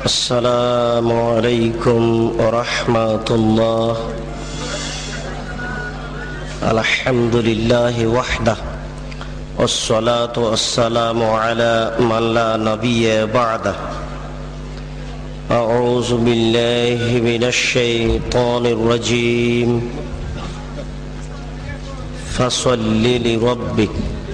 আসসালামু আলাইকুম ওয়া রাহমাতুল্লাহ। আলহামদুলিল্লাহি ওয়াহদাহ ওয়াসসালাতু ওয়াসসালামু আলা মান লা নাবিয়্যা বা'দাহ। আউযু বিল্লাহি মিনাশ শাইতানির রাজীম। ফাসাল্লি লিরাব্বিক।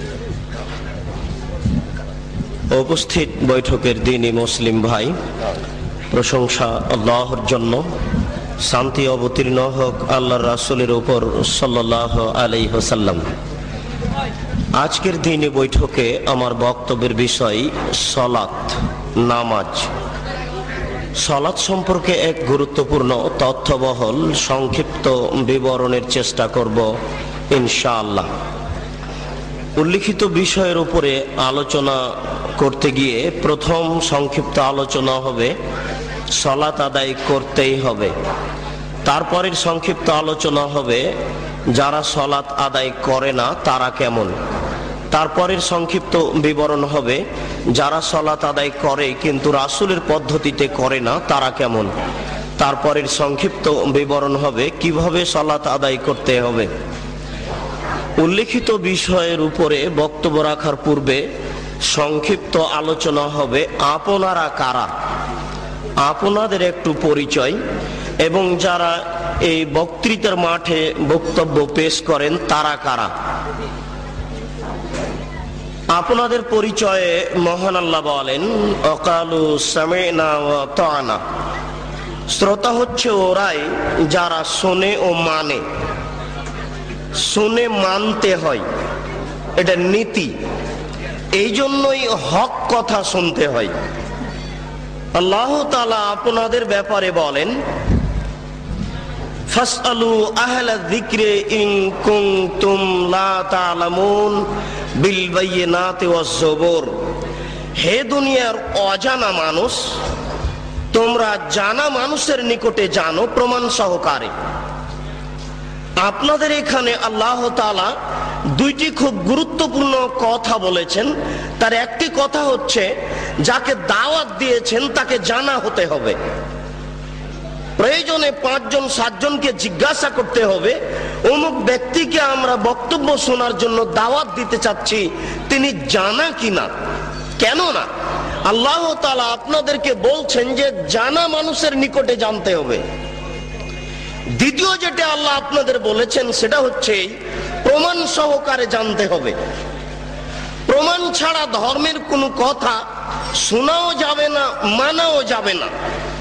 উপস্থিত বৈঠকের দিনী মুসলিম ভাই, প্রশংসা আল্লাহর জন্য, শান্তি অবতীর্ণ হোক আল্লাহর রাসূলের উপর সাল্লাল্লাহু আলাইহি ওয়াসাল্লাম। আজকের দিনী বৈঠকে আমার বক্তব্যের বিষয় সালাত, নামাজ। সালাত সম্পর্কে এক গুরুত্বপূর্ণ তথ্যবহল সংক্ষিপ্ত বিবরণের চেষ্টা করব ইনশাআল্লাহ। উল্লিখিত বিষয়ের উপরে আলোচনা করতে গিয়ে প্রথম সংক্ষিপ্ত আলোচনা হবে সালাত আদায় করতেই হবে। তারপরের সংক্ষিপ্ত আলোচনা হবে যারা সালাত আদায় করে না তারা কেমন। তারপরের সংক্ষিপ্ত বিবরণ হবে যারা সালাত আদায় করে কিন্তু রাসূলের পদ্ধতিতে করে না তারা কেমন। তারপরের সংক্ষিপ্ত বিবরণ হবে কিভাবে সালাত আদায় করতে হবে। উল্লিখিত বিষয়ের উপরে বক্তব্য রাখার পূর্বে সংক্ষিপ্ত আলোচনা হবে আপনারা কারা, আপনাদের একটু পরিচয়, এবং যারা এই বক্তৃতার মাঠে বক্তব্য পেশ করেন তারা কারা। আপনাদের পরিচয়ে মহান আল্লাহ বলেন ওয়াকালু সামি'না ওয়া আতা'না। শ্রোতা হচ্ছে ওরাই যারা শোনে ও মানে। শুনে মানতে হয়, এটা নীতি। এই জন্যই হক কথা শুনতে হয়। আল্লাহ তাআলা আপনাদের ব্যাপারে বলেন ফাসআলু আহলা যিকরি ইন কুনতুম লা তা'লামুন বিল বায়িনাতি ওয়াজ জুবুর। হে দুনিয়ার অজানা মানুষ, তোমরা জানা মানুষের নিকটে জানো প্রমাণ সহকারে। আপনাদের এখানে আল্লাহ তাআলা দুইটি খুব গুরুত্বপূর্ণ কথা বলেছেন। তার একটি কথা হচ্ছে যাকে দাওয়াত দিয়েছেন তাকে জানা হতে হবে। প্রয়োজনে 5 জন 7 জনকে জিজ্ঞাসা করতে হবে অমুক ব্যক্তিকে আমরা বক্তব্য শোনার জন্য দাওয়াত দিতে চাচ্ছি, তিনি জানা কিনা। কেন না, আল্লাহ তাআলা আপনাদেরকে বলছেন যে জানা মানুষের নিকটে জানতে হবে। দ্বিতীয় যেটা আল্লাহ আপনাদের বলেছেন সেটা হচ্ছে প্রমাণ সহকারে জানতে হবে। প্রমাণ ছাড়া ধর্মের কোনো কথা শোনাও যাবে না, মানাও যাবে না।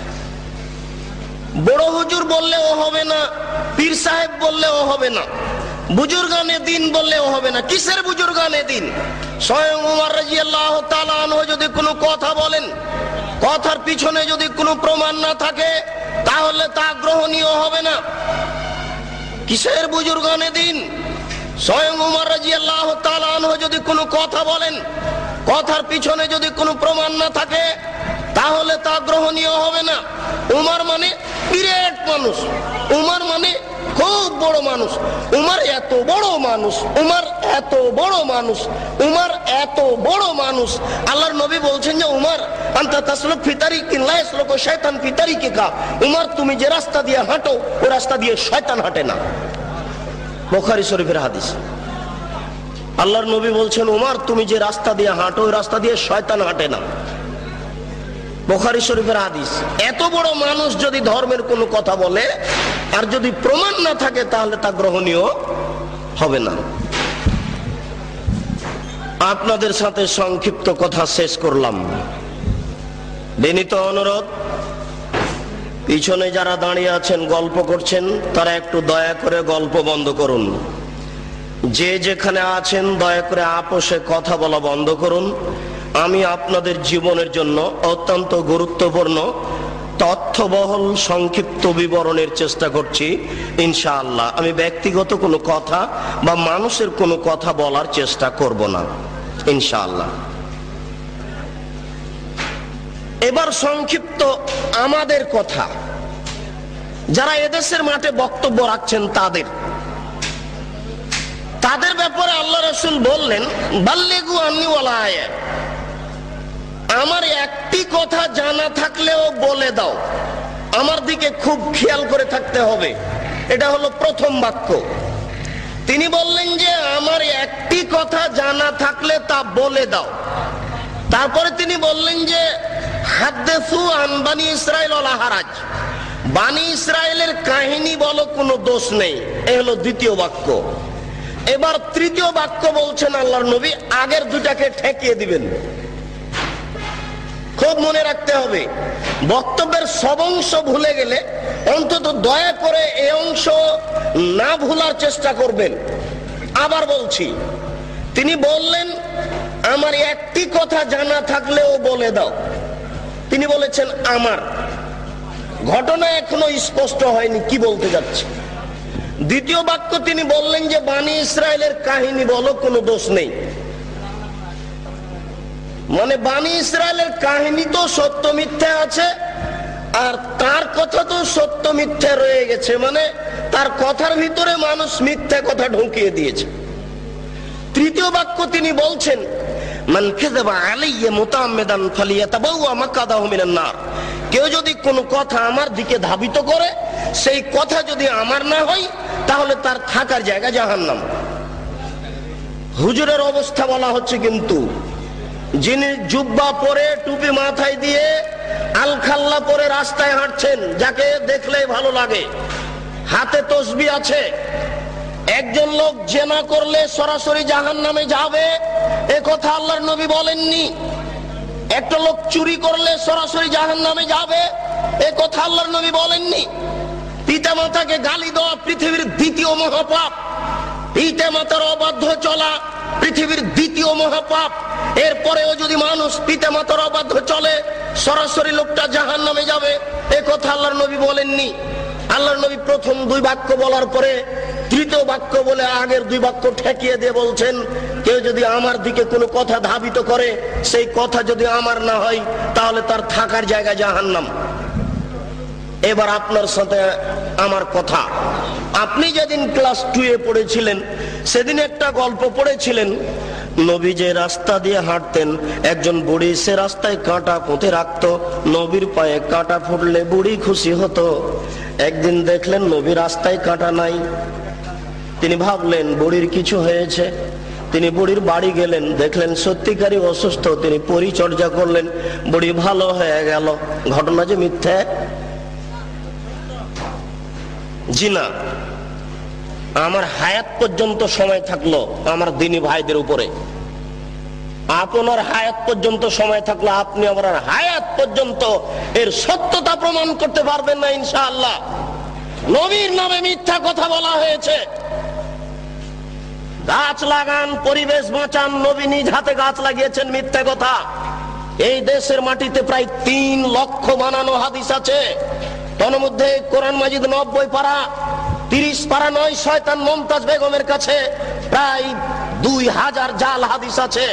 বড় হুজুর বললেও হবে না, পীর সাহেব বললেও হবে না, বুজুর্গানে দিন বললেও হবে না। কিসের বুজুর্গানে দিন? স্বয়ং ওমর রাদিয়াল্লাহু তাআলা আনহু যদি কোনো কথা বলেন, কথার পিছনে যদি কোনো প্রমাণ না থাকে তাহলে তা গ্রহণীয় হবে না। কিসের বুজুর্গানে দিন? স্বয়ং ওমর রাদিয়াল্লাহু তাআলা আনহু যদি কোনো কথা বলেন, কথার পিছনে যদি কোনো প্রমাণ না থাকে তাহলে তা গ্রহণীয় হবে না। উমর মানে বিরাট মানুষ, উমর মানে খুব বড় মানুষ, উমর এত বড় মানুষ, উমর এত বড় মানুষ, উমর এত বড় মানুষ। আল্লাহর নবী বলছেন যে উমর আনতা তাসলুক ফি তারিকিন লা ইয়াসলুকু শাইতান ফি তারিকিকা। উমর তুমি যে রাস্তা দিয়ে হাঁটো ওই রাস্তা দিয়ে শয়তান হাঁটে না। বুখারী শরীফের হাদিস। আল্লাহর নবী বলছেন উমর তুমি যে রাস্তা দিয়ে হাঁটো ওই রাস্তা দিয়ে শয়তান হাঁটে না। বুখারী শরীফের হাদিস। এত বড় মানুষ যদি ধর্মের কোনো কথা বলে আর যদি প্রমাণ না থাকে তাহলে তা গ্রহণীয় হবে না। আপনাদের সাথে সংক্ষিপ্ত কথা শেষ করলাম। বিনীত অনুরোধ, পিছনে যারা দাঁড়িয়ে আছেন গল্প করছেন তারা একটু দয়া করে গল্প বন্ধ করুন। যে যেখানে আছেন দয়া করে আপোষে কথা বলা বন্ধ করুন। আমি আপনাদের জীবনের জন্য অত্যন্ত গুরুত্বপূর্ণ তথ্যবহল সংক্ষিপ্ত বিবরণের চেষ্টা করছি ইনশাআল্লাহ। আমি ব্যক্তিগত কোনো কথা বা মানুষের কোনো কথা বলার চেষ্টা করব না ইনশাআল্লাহ। এবার সংক্ষিপ্ত আমাদের কথা, যারা এদেশের মাঠে বক্তব্য রাখছেন তাদের ব্যাপারে আল্লাহ রাসূল বললেন বাল্লিগু আন্নি ওয়ালা আয়া। আমার একটি কথা জানা থাকলেও বলে দাও। আমার দিকে খুব খেয়াল করে থাকতে হবে। এটা হলো প্রথম বাক্য। তিনি বললেন যে আমার একটি কথা জানা থাকলে তা বলে দাও। তারপরে তিনি বললেন যে হাদ্দেসু আন বানি ইসরাইল ওয়ালা হারাজ, বানি ইসরায়েলের কাহিনী বলো, কোনো দোষ নেই। এ হলো দ্বিতীয় বাক্য। এবার তৃতীয় বাক্য বলছেন আল্লাহর নবী, আগের দুটাকে ঠেকিয়ে দিবেন। খুব মনে রাখতে হবে, বক্তব্যের সব অংশ ভুলে গেলে অন্তত দয়া করে এই অংশ না ভুলার চেষ্টা করবেন। আবার বলছি, তিনি বললেন আমার একটি কথা জানা থাকলেও বলে দাও। তিনি বলেছেন আমার। ঘটনা এখনো স্পষ্ট হয়নি কি বলতে যাচ্ছে। দ্বিতীয় বাক্য তিনি বললেন যে বানি ইসরায়েলের কাহিনী বলো, কোনো দোষ নেই। মানে বানি ইসরায়েলের কাহিনী তো সত্য মিথ্যা আছে, আর তার কথা তো সত্য মিথ্যা রয়ে গেছে। মানে তার কথার ভিতরে মানুষ মিথ্যা কথা ঢুকিয়ে দিয়েছে। তৃতীয় বাক্য তিনি বলছেন মান কাযাবা আলাইয়া মুতাআম্মিদান ফালিয়াতাবাওয়া মাকআদাহু মিনান নার। কেউ যদি কোনো কথা আমার দিকে ধাবিত করে, সেই কথা যদি আমার না হয়, তাহলে তার থাকার জায়গা জাহান্নাম। হুজুরের অবস্থা বলা হচ্ছে কিন্তু, যিনি জুব্বা পরে টুপি মাথায় দিয়ে আলখাল্লা পরে রাস্তায় হাঁটছেন, যাকে দেখলেই ভালো লাগে, হাতে তসবিহ আছে। একজন লোক জেনা করলে সরাসরি জাহান্নামে যাবে, এ কথা আল্লাহর নবী বলেননি। একটা লোক চুরি করলে সরাসরি জাহান্নামে যাবে, এ কথা আল্লাহর নবী বলেননি। পিতা মাতাকে গালি দেওয়া পৃথিবীর দ্বিতীয় মহাপাপ। পিতা মাতার অবাধ্য চলা পৃথিবীর দ্বিতীয় মহাপাপ। এরপরেও যদি মানুষ পিতা মাতার অবাধ্য চলে, সরাসরি লোকটা জাহান্নামে যাবে, এ কথা আল্লাহর নবী বলেননি। আল্লাহর নবী প্রথম দুই বাক্য বলার পরে তৃতীয় বাক্য বলে আগের দুই বাক্য ঠেকিয়ে দিয়ে বলছেন, কেউ যদি আমার দিকে কোনো কথা ধাবিত করে, সেই কথা যদি আমার না হয়, তাহলে তার থাকার জায়গা জাহান্নাম। এবার আপনার সাথে আমার কথা, আপনি যেদিন ক্লাস 2 এ পড়েছিলেন, সেদিন একটা গল্প পড়েছিলেন। নবী যে রাস্তা দিয়ে হাঁটতেন, একজন বুড়ি সে রাস্তায় কাঁটা পুঁতে রাখতো। নবীর পায়ে কাঁটা ফুটলে বুড়ি খুশি হতো। একদিন দেখলেন নবী রাস্তায় কাঁটা নাই। তিনি ভাবলেন বুড়ির কিছু হয়েছে। তিনি বুড়ির বাড়ি গেলেন, দেখলেন সত্যিকারই অসুস্থ। তিনি পরিচর্যা করলেন, বুড়ি ভালো হয়ে গেল। ঘটনা যে মিথ্যা? জি না। আমার হায়াত পর্যন্ত সময় থাকলো আমার দিনী ভাইদের উপরে। আপনার হায়াত পর্যন্ত সময় থাকলো, আপনি আমার হায়াত পর্যন্ত এর সত্যতা প্রমাণ করতে পারবেন না ইনশাআল্লাহ। নবীর নামে মিথ্যা কথা বলা হয়েছে। গাছ লাগান, পরিবেশ বাঁচান, নবী নিজ হাতে গাছ লাগিয়েছেন, মিথ্যা কথা। এই দেশের মাটিতে প্রায় 3 লক্ষ বানানো হাদিস আছে। তার মধ্যে কোরআন মাজিদ 90 পারা, 30 পারা নয়, শয়তান মুমতাজ বেগমের কাছে প্রায় 2000 জাল হাদিস আছে।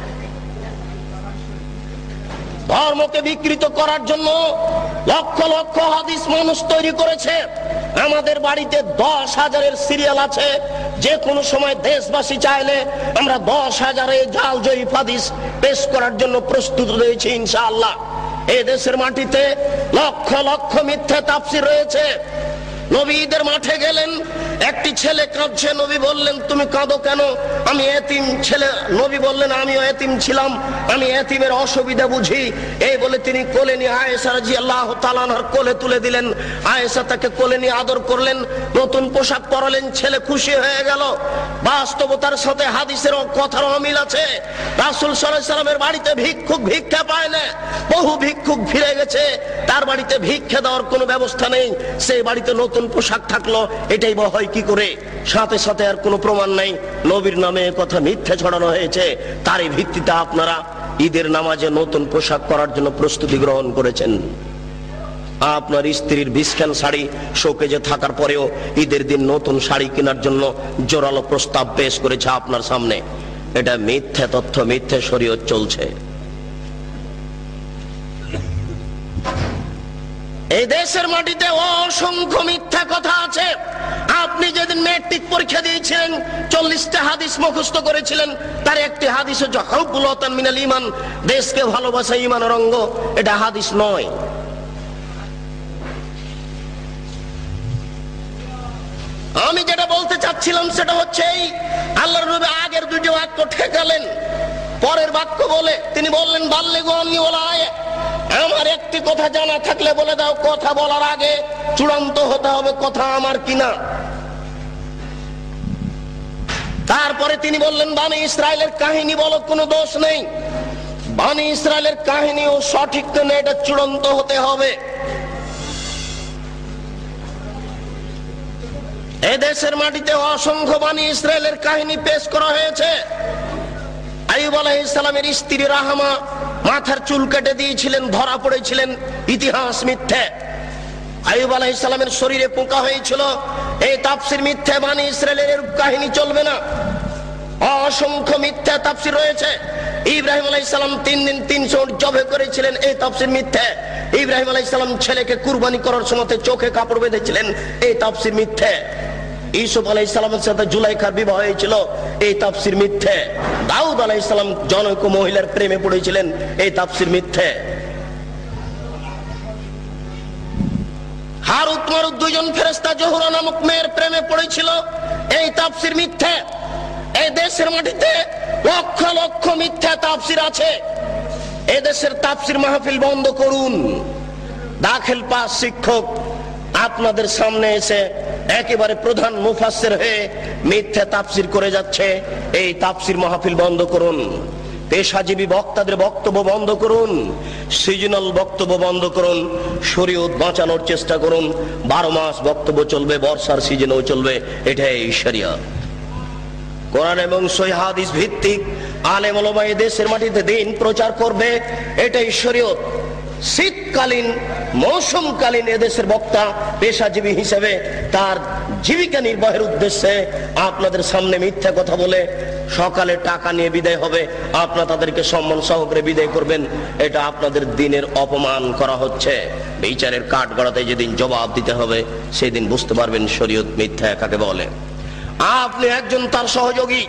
ধর্মকে বিকৃত করার জন্য লক্ষ লক্ষ হাদিস মানুষ তৈরি করেছে। আমাদের বাড়িতে 10,000-এর সিরিয়াল আছে। যে কোনো সময় দেশবাসী চাইলে আমরা 10,000 জাল জয়ীফ হাদিস পেশ করার জন্য প্রস্তুত রয়েছি ইনশাআল্লাহ। এই দেশের মাটিতে লক্ষ লক্ষ মিথ্যা তাফসীর রয়েছে। নবী ঈদের মাঠে গেলেন, একটি ছেলে কাঁদছে। নবী বললেন তুমি কাঁদো কেন? আমি এতিম ছেলে। নবী বললেন আমিও এতিম ছিলাম, আমি এতিমের অসুবিধা বুঝি। এই বলে তিনি কোলে নিয়ে আয়েশা রাদিয়াল্লাহু তাআলা আনহার কোলে তুলে দিলেন। আয়েশা তাকে কোলে নিয়ে আদর করলেন, নতুন পোশাক পরালেন। ছেলে খুশি হয়ে গেল। বাস্তবতার সাথে হাদিসের কথার অমিল আছে। রাসূল সাল্লাল্লাহু আলাইহি সাল্লামের বাড়িতে ভিক্ষুক ভিক্ষা পায় না। বহু ভিক্ষুক ফিরে গেছে, তার বাড়িতে ভিক্ষা দেওয়ার কোনো ব্যবস্থা নেই। সেই বাড়িতে নতুন পোশাক থাকলো, এটাই বা হয় কি করে? সাথে সাথে আর কোনো প্রমাণ নাই। নবীর নামে কথা মিথ্যা ছড়ানো হয়েছে। তারই ভিত্তিতে আপনারা ঈদের নামাজে নতুন পোশাক পরার জন্য প্রস্তুতি গ্রহণ করেছেন। আপনার স্ত্রীর 20 খান শাড়ি শোকেজে থাকার পরেও ঈদের দিন নতুন শাড়ি কেনার জন্য জোরালো প্রস্তাব পেশ করেছে আপনার সামনে। এটা মিথ্যা তথ্য, মিথ্যা শরীয়ত চলছে। এই দেশের মাটিতে অসংখ্য মিথ্যা কথা আছে। আপনি যেদিন ম্যাট্রিক পরীক্ষা দিয়েছিলেন 40টা হাদিস মুখস্থ করেছিলেন, তার একটি হাদিস হচ্ছে হুব্বুল ওয়াতান মিনাল ঈমান, দেশকে ভালোবাসা ঈমানের অঙ্গ। এটা হাদিস নয়। আমি যেটা বলতে চাচ্ছিলাম সেটা হচ্ছে এই আল্লাহর নবী আগের দুটি বাক্য ঠেকালেন, পরের বাক্য বলে তিনি বললেন বাল্লিগু আন্নী ওয়ালা আয়া, আমার একটি কথা জানা থাকলে বলে দাও। কথা বলার আগে চূড়ান্ত হতে হবে কথা আমার কিনা। তারপরে তিনি বললেন বনী ইসরাইলের কাহিনী বলো, কোনো দোষ নেই। বনী ইসরাইলের কাহিনীও সঠিক না, এটা চূড়ান্ত হতে হবে। এই দেশের মাটিতে অসংখ্য বনী ইসরাইলের কাহিনী পেশ করা হয়েছে। আইয়ুব আলাইহিস সালামের স্ত্রী রাহমা মাথার চুল কেটে দিয়েছিলেন, ধরা পড়েছিলেন, ইতিহাস মিথ্যে। আইয়ুব আলাইহিস সালামের শরীরে পোকা হয়েছিল, এই তাফসীর মিথ্যে। বনী ইসরাইলের এরূপ কাহিনী চলবে না। অসংখ্য মিথ্যা তাফসীর রয়েছে। ইব্রাহিম আলাইহিস সালাম 3 দিন 300 উট জবে করেছিলেন, এই তাফসীর মিথ্যে। ইব্রাহিম আলাইহিস সালাম ছেলেকে কুরবানি করার সময় চোখে কাপড় বেঁধেছিলেন, এই তাফসীর মিথ্যে। ইউসুফ আলাইহিস সালামের সাথে জুলাইখার বিবাহ হয়েছিল, এই তাফসীর মিথ্যে। দাউদ আলাইহিস সালাম জনৈক মহিলার প্রেমে পড়েছিলেন, এই তাফসীর মিথ্যে। হারুত মারুত দুইজন ফেরেশতা জোহরা নামক মেয়ের প্রেমে পড়েছিল, এই তাফসীর মিথ্যে। এই দেশের মাটিতে লক্ষ লক্ষ মিথ্যা তাফসীর আছে। এই দেশের তাফসীর মাহফিল বন্ধ করুন। দাখিল পাস শিক্ষক আপনাদের সামনে এসে একেবারে প্রধান মুফাসসির হয়ে মিথ্যা তাফসীর করে যাচ্ছে। এই তাফসীর মাহফিল বন্ধ করুন। পেশাজীবী বক্তাদের বক্তব্য বন্ধ করুন, সিজনাল বক্তব্য বন্ধ করুন, শরীয়ত বাঁচানোর চেষ্টা করুন। 12 মাস বক্তব্য চলবে, বর্ষার সিজনেও চলবে, এটাই শরিয়ত। কোরআন এবং সহিহ হাদিস ভিত্তিক আলেম ওলামা এই দেশের মাটিতে দিন প্রচার করবে, এটাই শরীয়ত। শীতকালীন মৌসুমকালীন এদেশের বক্তা পেশাজীবী হিসেবে তার জীবিকা নির্বাহের উদ্দেশ্যে আপনাদের সামনে মিথ্যা কথা বলে সকালে টাকা নিয়ে বিদায় হবে, আপনারা তাদেরকে সম্মান সহকারে বিদায় করবেন। এটা আপনাদের দিনের অপমান করা হচ্ছে। বিচারের কাঠগড়াতে যেদিন জবাব দিতে হবে সেদিন বুঝতে পারবেন শরীয়ত মিথ্যা কাকে বলে। আপনি একজন তার সহযোগী।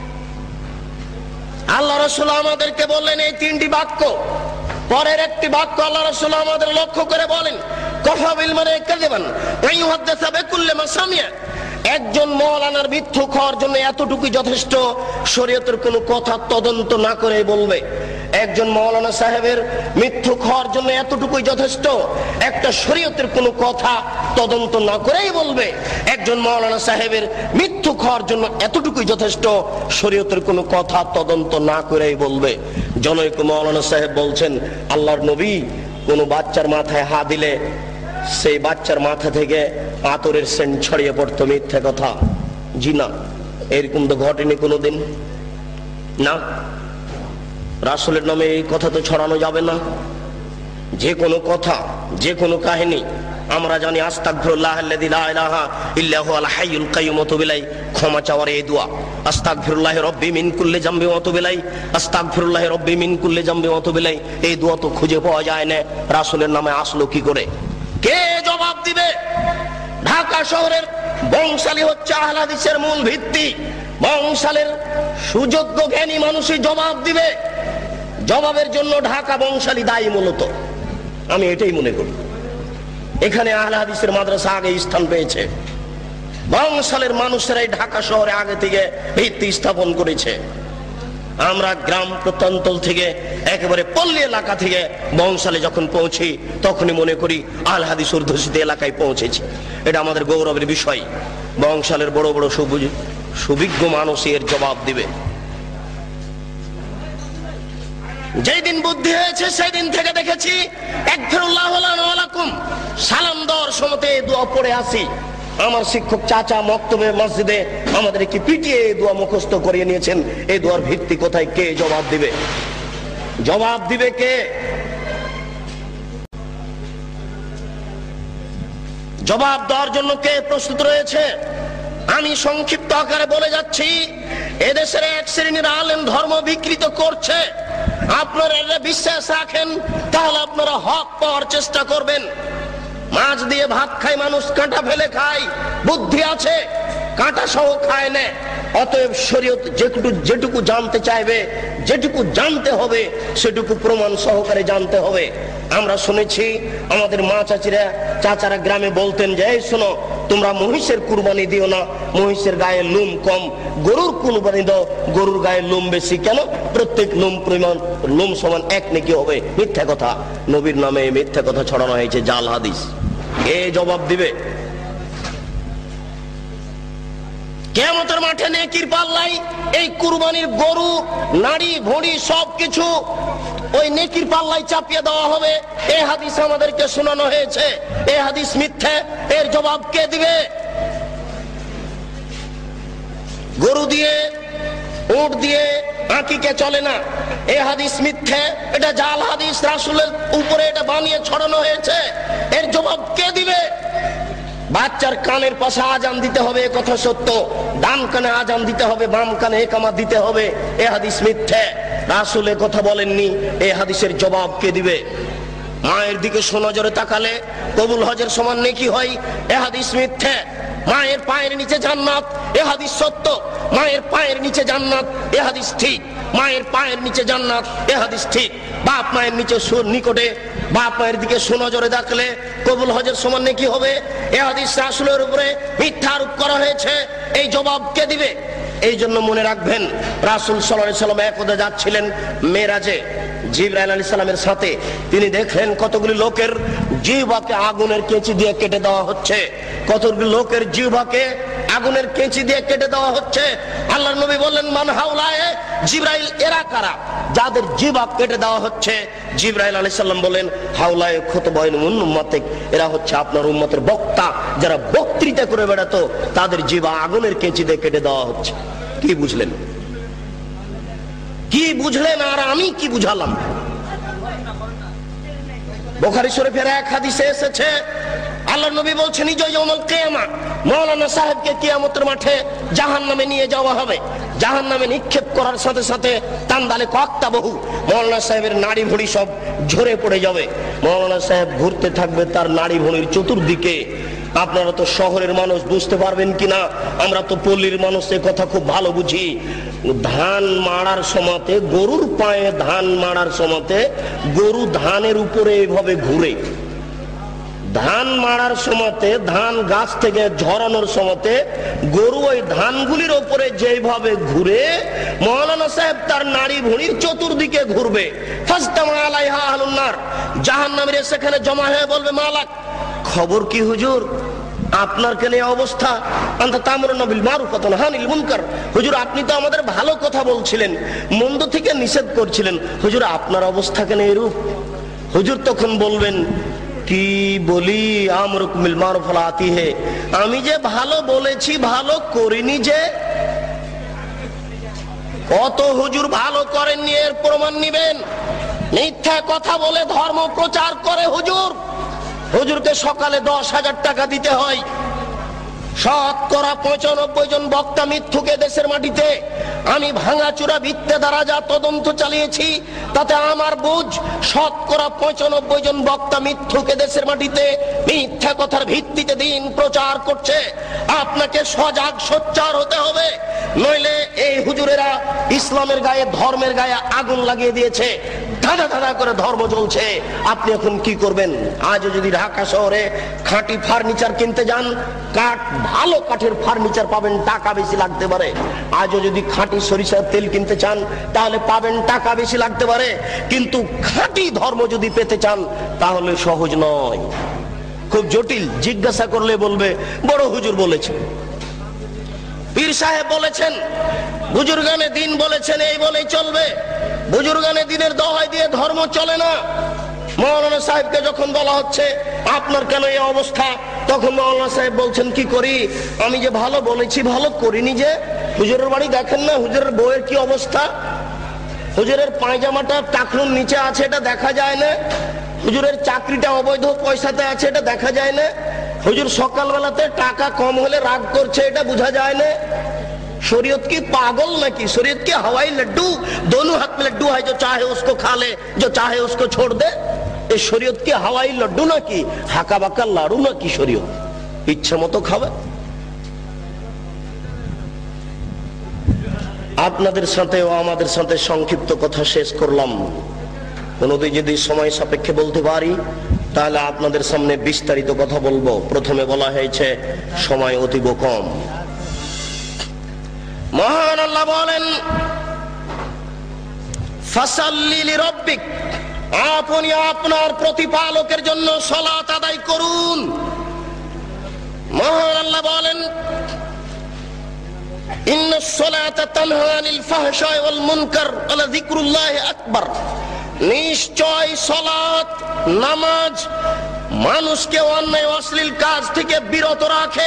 আল্লাহ রাসূল আমাদেরকে বললেন এই 3টি বাক্য। পরের একটি বাক্য আল্লাহ রাসূল আমাদের লক্ষ্য করে বলেন কাফা বিল মারই কাযিবান ওয়া ইউহাদ্দিসু বিকুল্লি মা সামিআ। একজন মাওলানার মিথ্যুক হওয়ার জন্য এতটুকুই যথেষ্ট, শরীয়তের কোনো কথা তদন্ত না করে বলবে। একজন মাওলানা সাহেবের মিথ্যুক হওয়ার জন্য এতটুকুই যথেষ্ট, একটা শরীয়তের কোনো কথা তদন্ত না করেই বলবে। একজন মাওলানা সাহেবের মিথ্যুক হওয়ার জন্য এতটুকুই যথেষ্ট, শরীয়তের কোনো কথা তদন্ত না করেই বলবে। জনৈক মাওলানা সাহেব বলছেন আল্লাহর নবী কোনো বাচ্চার মাথায় হাত দিলে সেই বাচ্চার মাথা থেকে আতরের সেন্ট ছড়িয়ে পড়তো, মিথ্যা কথা। জি না, এরকম তো ঘটেনি কোনোদিন। না, রাসূলের নামে এই কথা তো ছড়ানো যাবে না। যে কোনো কথা, যে কোনো কাহিনী আমরা জানি আস্তাগফিরুল্লাহ আল্লাযী লা ইলাহা ইল্লা হুয়াল হাইয়ুল কাইয়্যুম ওয়া তুবু ইলাইহি, ক্ষমা চাওয়ার এই দোয়া। আস্তাগফিরুল্লাহ রব্বি মিন কুল্লি জামবি ওয়া তুবু ইলাইহি, আস্তাগফিরুল্লাহ রব্বি মিন কুল্লি জামবি ওয়া তুবু ইলাইহি। এই দোয়া তো খুঁজে পাওয়া যায় না, রাসূলের নামে আসলো কি করে? কে জবাব দিবে? ঢাকা শহরের বংশালী হচ্ছে আহলে হাদিসের মূল ভিত্তি। বংশালের সুযোগ্য জ্ঞানী মানুষই জবাব দিবে। জবাবের জন্য ঢাকা বংশালী দায়ী মূলত, আমি এটাই মনে করি। এখানে আহলে হাদিসের মাদ্রাসা আগে স্থান পেয়েছে। বংশালের মানুষেরাই ঢাকা শহরে আগে থেকে ভিত্তি স্থাপন করেছে। আমরা গ্রাম প্রত্যন্তল থেকে একেবারে পল্লী এলাকা থেকে বংশালে যখন পৌঁছি তখনই মনে করি আহলে হাদিস অধ্যুষিত এলাকায় পৌঁছেছি। এটা আমাদের গৌরবের বিষয়। বংশালের বড় বড় সুবিজ্ঞ মানুষ এর জবাব দিবে। যেই দিন বুদ্ধি হয়েছে সেই দিন থেকে দেখেছি একফিরুল্লাহু লানা ওয়া লাকুম সালাম দেওয়ার সময়তে দোয়া পড়ে আসি। আমার শিক্ষক চাচা মক্তবে মসজিদে আমাদের কি পিটিয়ে এই দোয়া মুখস্থ করিয়ে নিয়েছেন। এই দোয়ার ভিত্তি কোথায়? কে জবাব দিবে? জবাব দিবে কে? জবাব দেওয়ার জন্য কে প্রস্তুত রয়েছে? আমি সংক্ষিপ্ত আকারে বলে যাচ্ছি। এদেশের এক শ্রেণীর আলেম ধর্ম বিকৃত করছে। আপনারা বিশ্বাস রাখেন তাহলে আপনারা হক পাওয়ার চেষ্টা করবেন। মাছ দিয়ে ভাত খায় মানুষ, কাঁটা ফেলে খায়, বুদ্ধি আছে, কাঁটা সহ খায় না। অতএব শরীয়ত যেটুকু জানতে চাইবে, যেটুকু জানতে হবে সেটুকু প্রমাণ সহকারে জানতে হবে। আমরা শুনেছি আমাদের মা চাচারা গ্রামে বলতেন যে এই শোনো, তোমরা মহিষের কুরবানি দিও না, মহিষের গায়ে লোম কম, গরুর কুরবানি দাও, গরুর গায়ে লোম বেশি। কেন? প্রত্যেক লোম সমান এক নেকি হবে। মিথ্যা কথা, নবীর নামে মিথ্যা কথা ছড়ানো হয়েছে, জাল হাদিস। এ জবাব দিবে কিয়ামতের মাঠে নেকির পাল্লাই। এই কুরবানির গরু, নাড়ি ভুঁড়ি সবকিছু ওই নেকির পাল্লাই চাপিয়ে দেওয়া হবে। এই হাদিস আমাদেরকে শোনানো হয়েছে, এই হাদিস মিথ্যে। এর জবাব কে দিবে? গরু দিয়ে, উট দিয়ে আকিকা চলে না, এই হাদিস মিথ্যে, এটা জাল হাদিস, রাসূলের উপরে এটা বানিয়ে ছড়ানো হয়েছে। এর জবাব কে দিবে? বাচ্চার কানের পাশে আজান দিতে হবে, এ কথা সত্য। ডান কানে আজান দিতে হবে, বাম কানে ইকামত দিতে হবে, এ হাদিস মিথ্যে। রাসূল এ কথা বলেননি, এই হাদিসের জবাব কে দিবে? মায়ের দিকে সুনজরে তাকালে কবুল হজের সমান নেকি হয়, এ হাদিস মিথ্যে। মায়ের পায়ের নিচে জান্নাত, এ হাদিস সত্য। মায়ের পায়ের নিচে জান্নাত, এ হাদিস ঠিক। মায়ের পায়ের নিচে জান্নাত, এ হাদিস ঠিক। বাপ মায়ের নিকটে, বাপ মায়ের দিকে সুনজরে দেখলে কবুল হজের সমান নেকি হবে, এ হাদিস রাসূলের উপরে মিথ্যা আরোপ করা হয়েছে। এই জবাব কে দিবে? এই জন্য মনে রাখবেন, রাসূল সাল্লাল্লাহু আলাইহি ওয়াসাল্লাম একদা যাচ্ছিলেন মেরাজে জিবরাইল আলাইহিস সালামের সাথে। তিনি দেখলেন কতগুলি লোকের জিহ্বাকে আগুনের কেঁচি দিয়ে কেটে দেওয়া হচ্ছে, কতগুলি লোকের জিহ্বাকে আগুনের কেঁচি দিয়ে কেটে দেওয়া হচ্ছে। আল্লাহর নবী বললেন, মান হাউলায়ে? জিবরাইল, এরা কারা যাদের জিহ্বা কেটে দেওয়া হচ্ছে? জিবরাইল আলাইহিস সালাম বলেন, হাউলায়ে খুতবাইন মিন উম্মাতিক, এরা হচ্ছে আপনার উম্মতের বক্তা, যারা বক্তৃতা করে বেড়াতো, তাদের জিহ্বা আগুনের কেঁচি দিয়ে কেটে দেওয়া হচ্ছে। কি বুঝলেন? কি বুঝলেন আর আমি কি বুঝালাম? বুখারী শরীফের এক হাদিসে এসেছে, আল্লাহর নবী বলছেন, ইয়াউমুল কিয়ামা, মাওলানা সাহেবকে কিয়ামতের মাঠে জাহান্নামে নিয়ে যাওয়া হবে। জাহান্নামে নিক্ষেপ করার সাথে সাথে তান্দালে কক্তা বহু, মাওলানা সাহেবের নাড়ি ভুঁড়ি সব ঝরে পড়ে যাবে। মাওলানা সাহেব ঘুরতে থাকবে তার নাড়ি ভুঁড়ির চতুর্দিকে। আপনারা তো শহরের মানুষ, বুঝতে পারবেন কিনা, আমরা তো পল্লীর মানুষ, এ কথা খুব ভালো বুঝি। ধান মাড়ার সময়তে, গরুর পায়ে ধান মাড়ার সময়তে গরু ধানের উপরে এইভাবে ঘুরে। ধান মাড়ার সময়তে, ধান গাছ থেকে ঝরানোর সময়তে গরু ওই ধানগুলির উপরে যেভাবে ঘুরে, মাওলানা সাহেব তার নাড়ি ভুঁড়ির চতুর্দিকে ঘুরবে। ফাজতামা আলাইহা আহলুন নার, জাহান্নামীরা সেখানে জমা হয়ে বলবে, মালাক, খবর কি হুজুর, আপনার কেন এই অবস্থা? আনতা তা'মুরুনা বিল মারুফ ওয়া তানহাউনা আনিল মুনকার, হুজুর আপনি তো আমাদের ভালো কথা বলছিলেন, মন্দ থেকে নিষেধ করছিলেন, হুজুর আপনার অবস্থা কেন এরূপ? হুজুর তখন বলবেন, কি বলি, আমরুকুম বিল মারুফ ওয়া লা আতিহি, আমি যে ভালো বলেছি ভালো করিনি যে। কত হুজুর ভালো করেননি, এর প্রমাণ নিবেন। মিথ্যা কথা বলে ধর্ম প্রচার করে হুজুর, হুজুরকে সকালে 10,000 টাকা দিতে হয়। শতকরা 95 জন বক্তা মিথ্যুকে দেশের মাটিতে, আমি ভাঙাচুরা ভিত্তে দ্বারা যা তদন্ত চালিয়েছি তাতে আমার বুঝ, শতকরা 95 জন বক্তা মিথ্যুকে দেশের মাটিতে মিথ্যা কথার ভিত্তিতে দিন প্রচার করছে। আপনাকে সজাগ সোচ্চার হতে হবে, নইলে এই হুজুরেরা ইসলামের গায়ে, ধর্মের গায়ে আগুন লাগিয়ে দিয়েছে, ধাঁধা ধাঁধা করে ধর্ম চলছে। আপনি এখন কি করবেন? আজও যদি ঢাকা শহরে খাঁটি ফার্নিচার কিনতে যান, কাঠ, ভালো কাঠের ফার্নিচার পাবেন, টাকা বেশি লাগতে পারে। আজও যদি খাঁটি সরিষার তেল কিনতে চান, তাহলে পাবেন, টাকা বেশি লাগতে পারে। কিন্তু খাঁটি ধর্ম যদি পেতে চান, তাহলে সহজ নয়, খুব জটিল। জিজ্ঞাসা করলে বলবে বড় হুজুর বলেছেন, পীর সাহেব বলেছেন, বুজুর্গানে দিন বলেছেন, এই বলেই চলবে। বুজুর্গানে দিনের দোহাই দিয়ে ধর্ম চলে না। মাওলানা সাহেবকে যখন বলা হচ্ছে আপনার কেন এই অবস্থা, তখন মাওলানা সাহেব বলছেন, কি করি, আমি যে ভালো বলেছি ভালো করিনি যে। হুজুরের বাড়ি দেখেন না, হুজুরের বউয়ের কি অবস্থা, হুজুরের পায়জামাটা টাকনুর নিচে আছে, এটা দেখা যায় না। হুজুরের চাকরিটা অবৈধ পয়সাতে আছে, এটা দেখা যায় না। হুজুর সকালবেলাতে টাকা কম হলে রাগ করছে, এটা বোঝা যায় না। शरीयत की पागल नाकि, शरीयत के हवाई लड्डू, दोनों हाथ में लड्डू है, जो चाहे उसको खा ले, जो चाहे उसको छोड़ दे। এই শরীয়ত কি হাওয়াই লাড্ডু নাকি হাকা বাকা লাড়ু নাকি? শরীয়ত ইচ্ছা মতো খাবে। আপনাদের সাথে ও আমাদের সাথে সংক্ষিপ্ত কথা শেষ করলাম। কোনদিন যদি সময় সাপেক্ষে বলতে পারি তাহলে আপনাদের সামনে বিস্তারিত কথা বলবো। প্রথমে বলা হয়েছে সময় অতীব কম। মহান আল্লাহ বলেন, ফাসাল্লি লিরাব্বিক, আপনি আপনার প্রতিপালকের জন্য সালাত আদায় করুন। মহান আল্লাহ বলেন, ইন্নাস সালাতা তানহা আনিল ফাহশাই ওয়াল মুনকার ওয়া লাযিকরুল্লাহি আকবার। নিশ্চয় সালাত নামাজ মানুষকে অন্যায় অশ্লীল কাজ থেকে বিরত রাখে।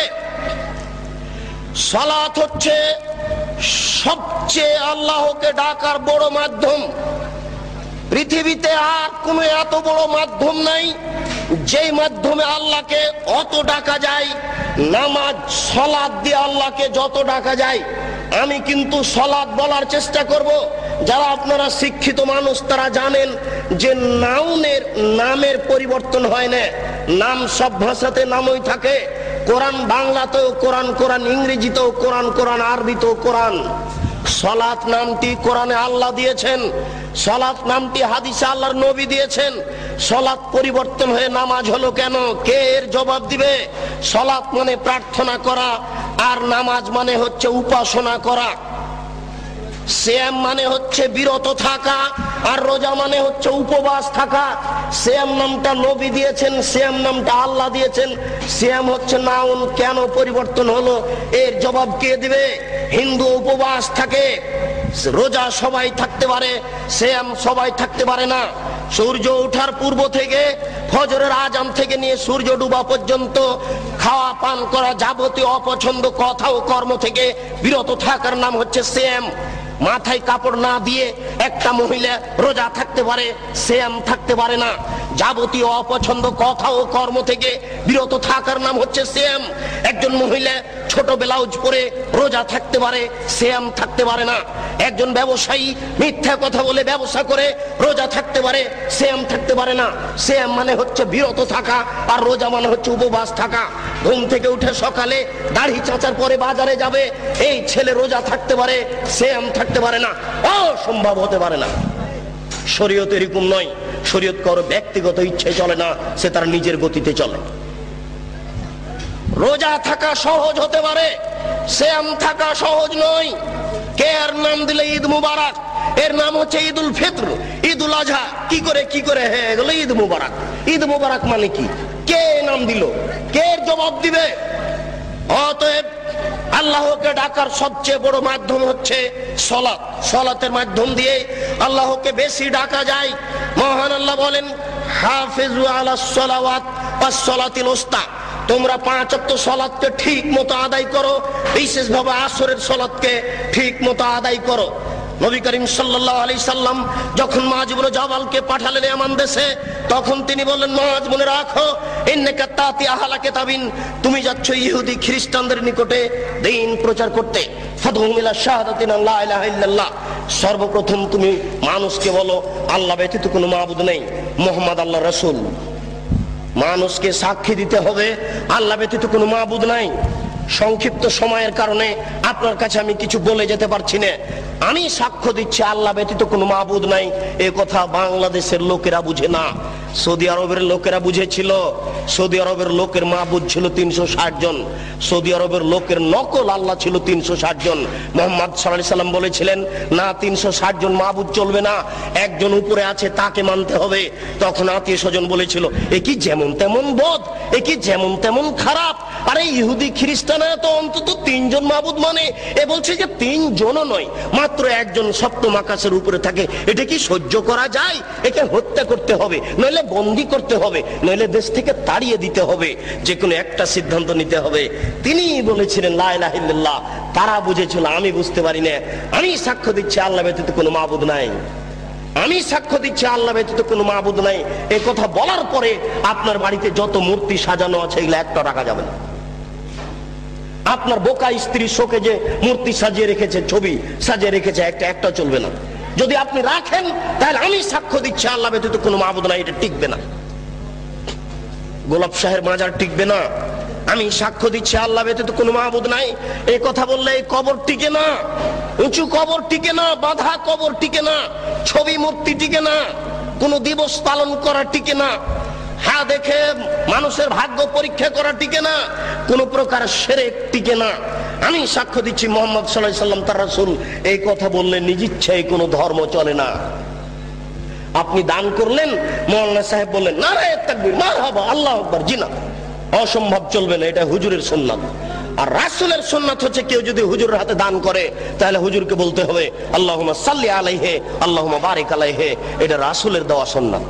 সালাত হচ্ছে সবচেয়ে আল্লাহকে ডাকার বড় মাধ্যম। পৃথিবীতে আর কোনো এত বড় মাধ্যম নাই যেই মাধ্যমে আল্লাহকে অত ডাকা যায়। নামাজ সালাত দিয়ে আল্লাহকে যত ডাকা যায়। আমি কিন্তু সালাত বলার চেষ্টা করব। যারা আপনারা শিক্ষিত মানুষ তারা জানেন যে নামের পরিবর্তন হয় না। নাম সব ভাষাতে নামই থাকে। কোরআন বাংলাতেও কোরআন, কোরআন ইংরেজিতেও কোরআন, কোরআন আরবিতেও কোরআন। সালাত নামটি কোরআনে আল্লাহ দিয়েছেন, সালাত নামটি হাদিসে আল্লাহর নবী দিয়েছেন। সালাত পরিবর্তন হয়ে নামাজ হলো কেন? কে এর জবাব দিবে? সালাত মানে প্রার্থনা করা, আর নামাজ মানে হচ্ছে উপাসনা করা। সিয়াম মানে হচ্ছে বিরত থাকা, আর রোজা মানে হচ্ছে উপবাস থাকা। সিয়াম নামটা নবী দিয়েছেন, সিয়াম নামটা আল্লাহ দিয়েছেন। সিয়াম হচ্ছে নাউন, কেন পরিবর্তন হলো এর জবাব কে দিবে? হিন্দু উপবাস থাকে, রোজা সবাই থাকতে পারে, সিয়াম সবাই থাকতে পারে না। সূর্য ওঠার পূর্ব থেকে ফজরের আজান থেকে নিয়ে সূর্য ডুবা পর্যন্ত খাওয়া পান করা যাবতীয় অপছন্দ কথা ও কর্ম থেকে বিরত থাকার নাম হচ্ছে সিয়াম। মাথায় কাপড় না দিয়ে একটা মহিলা রোজা থাকতে পারে, সিয়াম থাকতে পারে না। যাবতীয় অপছন্দ কথা ও কর্ম থেকে বিরত থাকার নাম হচ্ছে সিয়াম। একজন মহিলা ছোট ব্লাউজ পরে রোজা থাকতে পারে, সিয়াম থাকতে পারে না। একজন ব্যবসায়ী মিথ্যা কথা বলে ব্যবসা করে রোজা থাকতে পারে, সিয়াম থাকতে পারে না। সিয়াম মানে হচ্ছে বিরত থাকা, আর রোজা মানে হচ্ছে উপবাস থাকা। ঘুম থেকে উঠে সকালে দাড়ি চাচার পরে বাজারে যাবে, এই ছেলে রোজা থাকতে পারে, সিয়াম থাকতে পারে না। অসম্ভব হতে পারে না। শরীয়ত এরকম নয়। শরীয়ত কারো ব্যক্তিগত ইচ্ছায় চলে না, সে তার নিজের গতিতে চলে। রোজা থাকা সহজ হতে পারে, সিয়াম থাকা সহজ নয়। কে এর নাম দিলে ঈদ মুবারক, এর নাম হচ্ছে ঈদুল ফিতর, ঈদুল আজহা। কি করে হয়ে গেল ঈদ মুবারক? ঈদ মুবারক মানে কি? কে নাম দিল? কে এর জবাব দিবে? অতএব আল্লাহকে ডাকার সবচেয়ে বড় মাধ্যম হচ্ছে সালাত। সালাতের মাধ্যম দিয়ে আল্লাহকে বেশি ডাকা যায়। মহান আল্লাহ বলেন, হাফিজু আলাস সালাওয়াত ওয়াস সালাতিল উস্তা। তোমরা 5 ওয়াক্ত সালাতকে ঠিক মতো আদায় করো, বিশেষভাবে আসরের সালাতকে ঠিক মতো আদায় করো। নবী করিম সাল্লাল্লাহু আলাইহি সাল্লাম যখন মুআয ইবনে জাবালকে পাঠালেন ইয়ামান দেশে, তখন তিনি বললেন, মুআয মনে রাখো, ইন্নাকা তাতি আহলা কিতাবিন, তুমি যাচ্ছ ইহুদি খ্রিস্টানদের নিকটে দ্বীন প্রচার করতে। ফাদহুম ইলা শাহাদাতিন লা ইলাহা ইল্লাল্লাহ, সর্বপ্রথম তুমি মানুষকে বলো আল্লাহ ব্যতীত কোনো মাবুদ নেই, মুহাম্মদ আল্লাহর রাসূল। মানুষকে সাক্ষী দিতে হবে আল্লাহ ব্যতীত কোনো মাবুদ নাই। সংক্ষিপ্ত সময়ের কারণে আপনার কাছে আমি কিছু বলে যেতে পারছি না। আমি সাক্ষ্য দিচ্ছি আল্লাহ ব্যতীত কোনো মাবুদ নাই। এ কথা বাংলাদেশের লোকেরা বুঝে না, সৌদি আরবের লোকেরা বুঝেছিল। সৌদি আরবের লোকের মাবুদ ছিল 360 জন। সৌদি আরবের লোকের নকল আল্লাহ ছিল 360 জন। মুহাম্মদ সাল্লাল্লাহু আলাইহি সাল্লাম বলেছিলেন, না 360 জন মাবুদ চলবে না, একজন উপরে আছে তাকে মানতে হবে। তখন আত্মীয় স্বজন বলেছিল, এ কি যেমন তেমন বোধ, এ কি যেমন তেমন খারাপ। আরে ইহুদি খ্রিস্টানরা তো অন্তত 3 জন মাবুদ মানে, এ বলছে যে 3 জনও নয়, মাত্র একজন সপ্তম আকাশের উপরে থাকে। এটা কি সহ্য করা যায়? একে হত্যা করতে হবে, নইলে বন্দী করতে হবে, নইলে দেশ থেকে তাড়িয়ে দিতে হবে। যে কোনো একটা সিদ্ধান্ত নিতে হবে। তিনি বলেছিলেন লা ইলাহা ইল্লাল্লাহ। তারা বুঝেছিল, আমি বুঝতে পারি না। আমি সাক্ষ্য দিচ্ছি আল্লাহ ব্যতীত কোনো মাবুদ নাই। আমি সাক্ষ্য দিচ্ছি আল্লাহ ব্যতীত কোনো মাবুদ নাই। এই কথা বলার পরে আপনার বাড়িতে যত মূর্তি সাজানো আছে এগুলো একটা রাখা যাবে না। আপনার বোকা স্ত্রী শোকে যে মূর্তি সাজিয়ে রেখেছে, ছবি সাজিয়ে রেখেছে, একটা চলবে না। যদি আপনি রাখেন তাহলে আমি সাক্ষ্য দিচ্ছি আল্লাহ ব্যতীত কোনো মাবুদ নাই, এটা টিকবে না। গোলাপ শাহের মাজার টিকবে না। আমি সাক্ষ্য দিচ্ছি আল্লাহ ব্যতীত কোনো মাবুদ নাই, এই কথা বললে এই কবর টিকে না, উঁচু কবর টিকে না, বাঁধা কবর টিকে না, ছবি মূর্তি টিকে না, কোনো দিবস পালন করা টিকে না, হ্যাঁ দেখে মানুষের ভাগ্য পরীক্ষা করা টিকে না, কোন প্রকার শিরক টিকে না। আমি সাক্ষ্য দিচ্ছি মুহাম্মদ সাল্লাল্লাহু আলাইহি সাল্লাম তার রাসূল, এই কথা বললে নিজ ইচ্ছায় কোনো ধর্ম চলে না। আপনি দান করলেন, মাওলানা সাহেব বললেন নারায়ে তাকবীর, মারহাবা, আল্লাহু আকবার, জি না, অসম্ভব চলবে না, এটা হুজুরের সুন্নাত। আর রাসূলের সুন্নাত হচ্ছে কেউ যদি হুজুরের হাতে দান করে তাহলে হুজুরকে বলতে হবে আল্লাহুম্মা সাল্লি আলাইহি আল্লাহুম্মা বারিক আলাইহি, এটা রাসূলের দেওয়া সুন্নাত।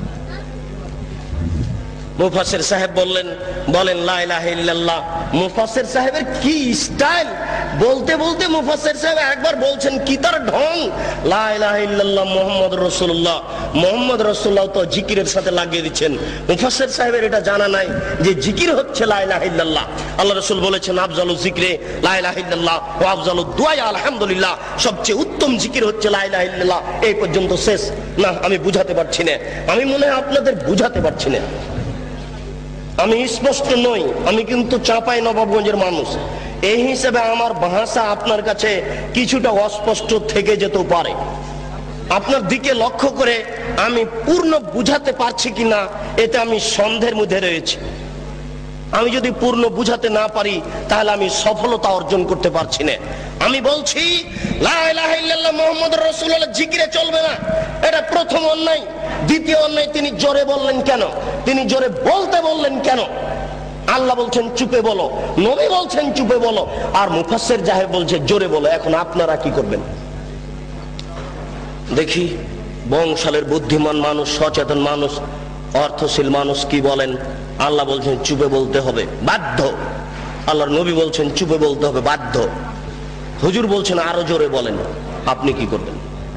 মুফাসসির সাহেব বলেন লা ইলাহা ইল্লাল্লাহ। মুফাসসির সাহেবের কি স্টাইল, বলতে বলতে মুফাসসির সাহেব একবার বলছেন কি তার ঢং, লা ইলাহা ইল্লাল্লাহ মুহাম্মাদুর রাসূলুল্লাহ, মুহাম্মদ রাসূলুল্লাহ তো জিকিরের সাথে লাগিয়ে দিচ্ছেন। মুফাসসির সাহেবের এটা জানা নাই যে জিকির হচ্ছে লা ইলাহা ইল্লাল্লাহ। আল্লাহ রাসূল বলেছেন আফজালু যিকরি লা ইলাহা ইল্লাল্লাহ ওয়া আফজালু দুআ আলহামদুলিল্লাহ, সবচেয়ে উত্তম জিকির হচ্ছে লা ইলাহা ইল্লাল্লাহ। এই পর্যন্ত শেষ। না, আমি বুঝাতে পারছি না, আমি মনে হয় আপনাদের বুঝাতে পারছি না, আমি স্পষ্ট নই, আমি কিন্তু চাঁপাই নবাবগঞ্জের মানুষ, এই হিসেবে আমার ভাষা আপনার কাছে কিছুটা অস্পষ্ট থেকে যেতে পারে। আপনার দিকে লক্ষ্য করে আমি পূর্ণ বুঝাতে পারছি কিনা এতে আমি সন্দেহের মধ্যে রয়েছি। আমি যদি পূর্ণ বুঝাতে না পারি তাহলে আমি সফলতা অর্জন করতে পারছি না। আমি বলছি লা ইলাহা ইল্লাল্লাহ মুহাম্মাদুর রাসূলুল্লাহ জিকিরে চলবে না, এটা প্রথম অন্যায়। দ্বিতীয় অন্যায়, তিনি জোরে বললেন কেন? তিনি জোরে বলতে বললেন কেন? আল্লাহ বলছেন চুপে বলো, নবী বলছেন চুপে বলো, আর মুফাসসির সাহেব বলছে জোরে বলো। এখন আপনারা কি করবেন দেখি? বংশালের বুদ্ধিমান মানুষ, সচেতন মানুষ, অর্থশীল মানুষ কি বলেন? আল্লাহ বলছেন চুপে বলতে হবে, বাধ্য। আল্লাহর নবী বলছেন চুপে বলতে হবে, বাধ্য। হুজুর বলছেন আরো জোরে বলেন, আপনি কি করবেন?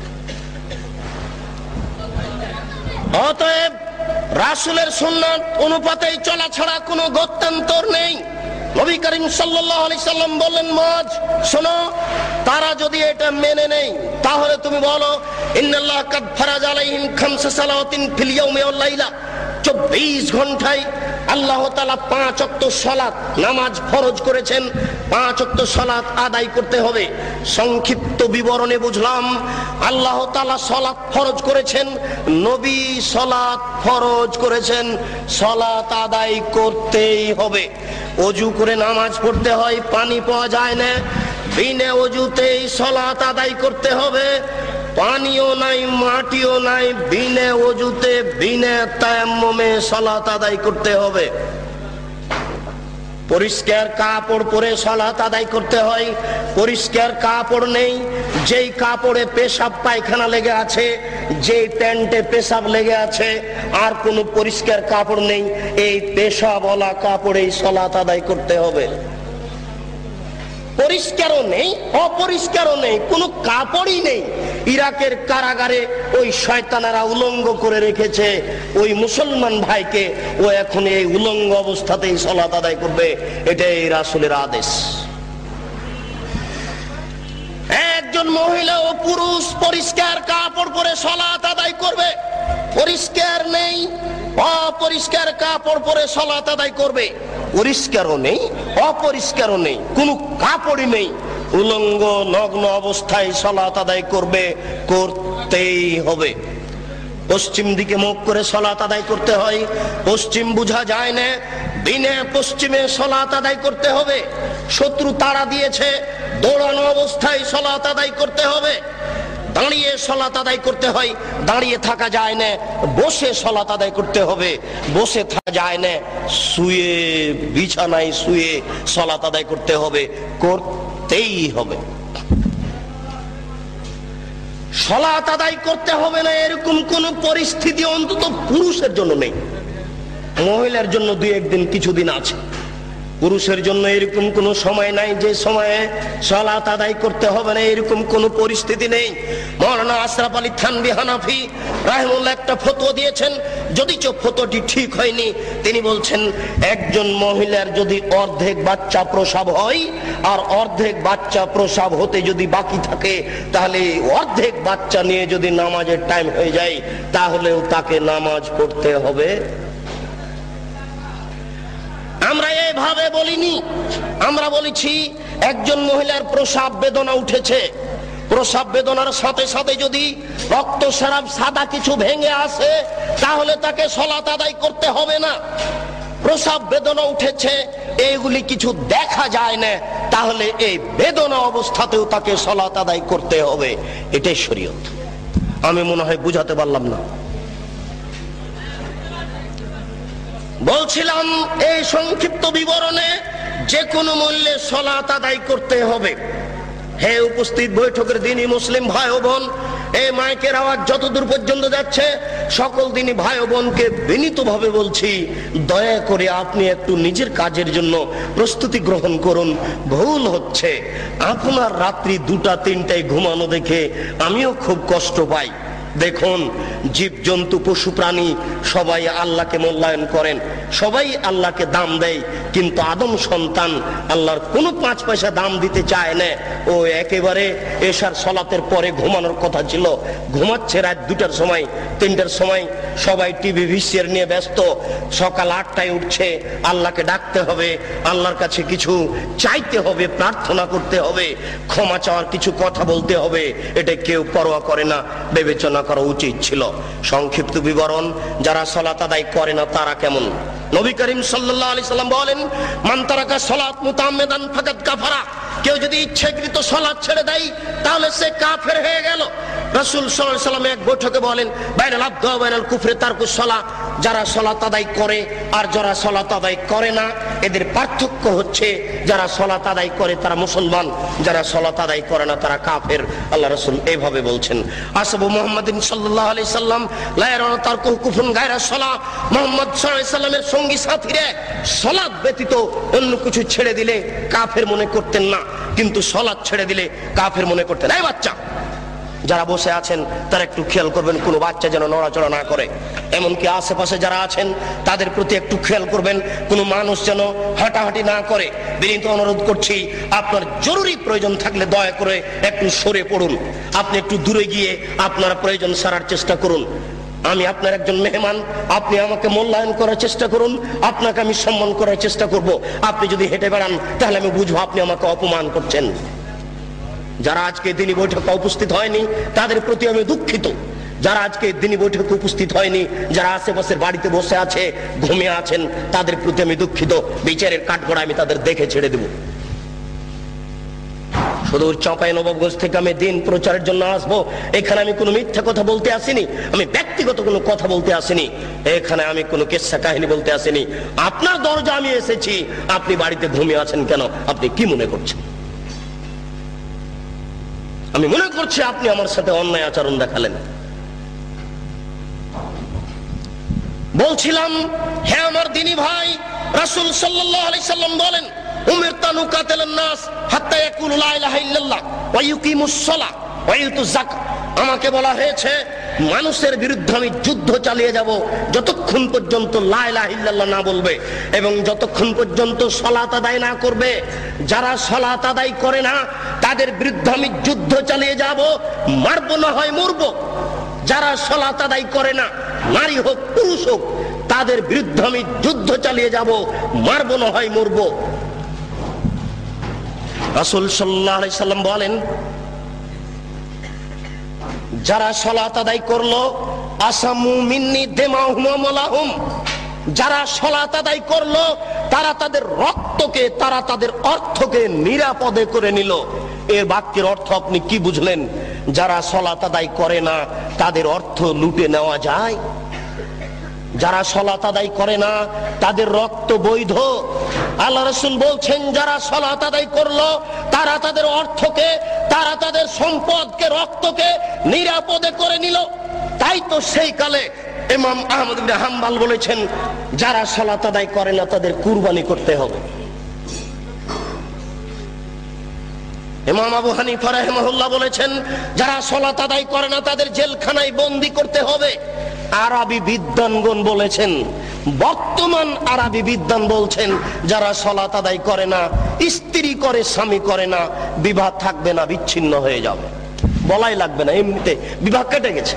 অতএব রাসূলের সুন্নাত অনুপাতেই চলা ছাড়া কোনো গত্যন্তর নেই। নবী করিম সাল্লাল্লাহু আলাইহি সাল্লাম বললেন মুআজ, শোনো, তারা যদি এটা মেনে নেই তাহলে তুমি বলো ইন্নাল্লাহ কাদ ফারাজা আলাইহিম খামসা সালাওয়াতিন ফিল ইয়াউমি ওয়াল লাইলা, 24 ঘন্টায় আল্লাহ তাআলা 5 ওয়াক্ত সালাত নামাজ ফরজ করেছেন। 5 ওয়াক্ত সালাত আদায় করতে হবে। সংক্ষিপ্ত বিবরণে বুঝলাম আল্লাহ তাআলা সালাত ফরজ করেছেন, নবী সালাত ফরজ করেছেন, সালাত আদায় করতেই হবে। ওযু করে নামাজ পড়তে হয়, পানি পাওয়া যায় না, বিনা ওযুতেই সালাত আদায় করতে হবে। পানিও নাই, মাটিও নাই, বিনা ওযুতে বিনা তায়াম্মুমে সালাত আদায় করতে হবে। পরিষ্কার কাপড় পরে সালাত আদায় করতে হয়। পরিষ্কার কাপড় নেই, যেই কাপড়ে পেশাব পায়খানা লেগে আছে, যেই প্যান্টে পেশাব লেগে আছে, আর কোনো পরিষ্কার কাপড় নেই, এই পেশাবওয়ালা কাপড়েই সালাত আদায় করতে হবে। পরিষ্কারও নেই, অপরিষ্কারও নেই, কোনো কাপড়ই নেই। ইরাকের কারাগারে ওই শয়তানেরা উলঙ্গ করে রেখেছে ওই মুসলমান ভাইকে, ও এখন এই উলঙ্গ অবস্থাতেই সালাত আদায় করবে, এটাই রাসূলের আদেশ। একজন মহিলা ও পুরুষ পরিষ্কার কাপড় পরে সালাত আদায় করবে। পরিষ্কার নেই, অপরিষ্কার কাপড় পরে সালাত আদায় করবে। পরিষ্কারও নেই, অপরিষ্কারও নেই, কোনো কাপড়ই নেই, উলঙ্গ নগ্ন অবস্থায় সালাত আদায় করবে, করতেই হবে। পশ্চিম দিকে মুখ করে সালাত আদায় করতে হয়। পশ্চিম বুঝা যায় না, দিনে পশ্চিমে সালাত আদায় করতে হবে। শত্রু তাড়া দিয়েছে, দৌড়ানো অবস্থায় সালাত আদায় করতে হবে। দাঁড়িয়ে সালাত আদায় করতে হয়, দাঁড়িয়ে থাকা যায় না, বসে সালাত আদায় করতে হবে। বসে থাকা যায় না, শুয়ে, বিছানায় শুয়ে সালাত আদায় করতে হবে, করতেই হবে। সালাত আদায় করতে হবে না এরকম কোন পরিস্থিতি অন্তত পুরুষের জন্য নেই। মহিলার জন্য দুই একদিন কিছুদিন আছে, পুরুষের জন্য এরকম কোনো সময় নাই যে সময়ে সালাত আদায় করতে হবে না, এরকম কোনো পরিস্থিতি নেই। মাওলানা আশরাফ আলী থানভী হানাফি রাহিমাহুল্লাহ একটা ফতোয়া দিয়েছেন, যদিচ ফতোয়াটি ঠিক হয়নি। তিনি বলছেন একজন মহিলার যদি অর্ধেক বাচ্চা প্রসব হয় আর অর্ধেক বাচ্চা প্রসব হতে যদি বাকি থাকে, তাহলে অর্ধেক বাচ্চা নিয়ে যদি নামাজের টাইম হয়ে যায় তাহলেও তাকে নামাজ পড়তে হবে। আমরা এইভাবে বলিনি, আমরা বলেছি একজন মহিলার প্রসব বেদনা উঠেছে, প্রসব বেদনার সাথে সাথে যদি রক্তস্রাব সাদা কিছু ভেঙে আসে তাহলে তাকে সালাত আদায় করতে হবে না। প্রসব বেদনা উঠেছে, এইগুলি কিছু দেখা যায় না, তাহলে এই বেদনা অবস্থাতেও তাকে সালাত আদায় করতে হবে। এটাই শরীয়ত। আমি মনে হয় বুঝাতে পারলাম না। বলছিলাম এই সংক্ষিপ্ত বিবরণে যে কোনো মূল্যে সালাত আদায় করতে হবে। হে উপস্থিত বৈঠকের দিনই মুসলিম ভাই ও বোন, এই মাইকের আওয়াজ যতদূর পর্যন্ত যাচ্ছে সকল দিনই ভাই ও বোনকে বিনীতভাবে বলছি, দয়া করে আপনি একটু নিজের কাজের জন্য প্রস্তুতি গ্রহণ করুন। ভুল হচ্ছে, আপনার রাত্রি 2টা-3টায় ঘুমানো দেখে আমিও খুব কষ্ট পাই। দেখুন, জীবজন্তু পশু প্রাণী সবাই আল্লাহকে মূল্যায়ন করেন, সবাই আল্লাহকে দাম দেয়, কিন্তু আদম সন্তান আল্লাহর কোনো 5 পয়সা দাম দিতে চায় না। ও একেবারে এশার সালাতের পরে ঘুমানোর কথা ছিল, ঘুমাচ্ছে রাত 2টার সময় 3টার সময়। সবাই টিভি ভিসিআর নিয়ে ব্যস্ত, সকাল 8টায় উঠছে। আল্লাহকে ডাকতে হবে, আল্লাহর কাছে কিছু চাইতে হবে, প্রার্থনা করতে হবে, ক্ষমা চাওয়ার কিছু কথা বলতে হবে, এটা কেউ পরোয়া করে না। বিবেচনা করা উচিত ছিল। সংক্ষিপ্ত বিবরণ, যারা সালাত আদায় করে না তারা কেমন? নবী করিম সাল্লাল্লাহু আলাইহি সাল্লাম বলেন, মান তারাকা সালাত মুতাআম্মিদান ফাকাদ কাফারা। কেউ যদি ইচ্ছাকৃত সালাত ছেড়ে দেয় তাহলে সে কাফের হয়ে গেল। রাসূল সাল্লাল্লাহু আলাইহি সাল্লাম এক বৈঠকে বলেন, বাইনাল আবদি ওয়া বাইনাল কুফরি তারকুস সালাত। যারা সালাত আদায় করে আর যারা সালাত আদায় করে না, এদের পার্থক্য হচ্ছে যারা সালাত আদায় করে তারা মুসলমান, যারা সালাত আদায় করে না তারা কাফের। আল্লাহ রাসূল এইভাবে বলছেন। আসহাবু মুহাম্মাদিন সাল্লাল্লাহু আলাইহি সাল্লাম লা ইয়ারাউনা তারকুল কুফরুন গায়রা সালাত। মুহাম্মদ সাল্লাল্লাহু আলাইহি সাল্লামের সঙ্গী সাথীরা সালাত ব্যতীত অন্য কিছু ছেড়ে দিলে কাফের মনে করতেন না, কিন্তু সালাত ছেড়ে দিলে কাফের মনে করতেন। এই বাচ্চা যারা বসে আছেন তারা একটু খেয়াল করবেন, কোনো বাচ্চা যেন নড়াচড়া না করে। এমনকি আশেপাশে যারা আছেন তাদের প্রতি একটু খেয়াল করবেন, কোনো মানুষ যেন হাঁটাহাঁটি না করে। বিনীত অনুরোধ করছি, আপনার জরুরি প্রয়োজন থাকলে দয়া করে একটু সরে পড়ুন, আপনি একটু দূরে গিয়ে আপনার প্রয়োজন সারার চেষ্টা করুন। আমি আপনার একজন মেহমান, আপনি আমাকে মূল্যায়ন করার চেষ্টা করুন, আপনাকে আমি সম্মান করার চেষ্টা করব। আপনি যদি হেঁটে বেড়ান তাহলে আমি বুঝবো আপনি আমাকে অপমান করছেন। যারা আজকে দিনী বৈঠকে উপস্থিত হয়নি তাদের প্রতি আমি দুঃখিত। যারা আজকে দিনী বৈঠকে উপস্থিত হয়নি, যারা আশেপাশের বাড়িতে বসে আছে, ঘুমিয়ে আছেন, তাদের প্রতি আমি দুঃখিত। বিচারের কাঠগড়া আমি তাদের দেখে ছেড়ে দেব। সুদূর চাঁপাইনবাবগঞ্জ থেকে আমি দিন প্রচারের জন্য আসবো। এখানে আমি কোনো মিথ্যা কথা বলতে আসিনি, আমি ব্যক্তিগত কোনো কথা বলতে আসিনি, এখানে আমি কোনো কিস্সা কাহিনী বলতে আসিনি। আপনার দরজা আমি এসেছি, আপনি বাড়িতে ঘুমিয়ে আছেন কেন? আপনি কি মনে করছেন? আমি মনে করছি আপনি আমার সাথে অন্যায় আচরণ দেখালেন। বলছিলাম, হে আমার দিনী ভাই, রাসূল সাল্লাল্লাহু আলাইহি সাল্লাম বলেন, উমিরতু আন উকাতিলান নাস হাত্তা ইয়াকুলু লা ইলাহা ইল্লাল্লাহ ওয়া ইউকিমুস সালাহ ওয়া ইউতুজ যাকাত। আমাকে বলা হয়েছে মানুষের বিরুদ্ধে আমি যুদ্ধ চালিয়ে যাব যতক্ষণ পর্যন্ত লা ইলাহা ইল্লাল্লাহ না বলবে এবং যতক্ষণ পর্যন্ত সালাত আদায় না করবে। যারা সালাত আদায় করে না তাদের বিরুদ্ধে আমি যুদ্ধ চালিয়ে যাব, মারবো না হয় মরবো। যারা সালাত আদায় করে না, নারী হোক পুরুষ হোক, তাদের বিরুদ্ধে আমি যুদ্ধ চালিয়ে যাব, মারবো না হয় মরবো। রাসূল সাল্লাল্লাহু আলাইহি সাল্লাম বলেন, যারা সালাত আদায় করলো আসামু মিন্নি দিমাহুম ওয়া মালাহুম, যারা সালাত আদায় করলো তারা তাদের রক্তকে, তারা তাদের অর্থকে নিরাপদে করে নিল। এর বাক্যের অর্থ আপনি কি বুঝলেন? যারা সালাত আদায় করে না তাদের অর্থ লুটে নেওয়া যায়, যারা সালাত আদায় করে না তাদের রক্ত বৈধ। আল্লাহ রাসূল বলছেন, যারা সালাত আদায় করলো তারা তাদের অর্থকে, তারা তাদের সম্পদকে, রক্তকে নিরাপদে করে নিল। তাই তো সেই কালে ইমাম আহমদ ইবনে হাম্বল বলেছেন, যারা সালাত আদায় করে না তাদের কুরবানি করতে হবে। ইমাম আবু হানিফা রাহিমাহুল্লাহ বলেছেন, যারা সালাত আদায় করে না তাদের জেলখানায় বন্দী করতে হবে। আরবি বিদ্বানগণ বলেছেন, বর্তমান আরবি বিদ্বান বলছেন, যারা সালাত আদায় করে না, স্ত্রী করে স্বামী করে না, বিবাহ থাকবে না, বিচ্ছিন্ন হয়ে যাবে, বলাই লাগবে না, এমনিতে বিবাহ কেটে গেছে।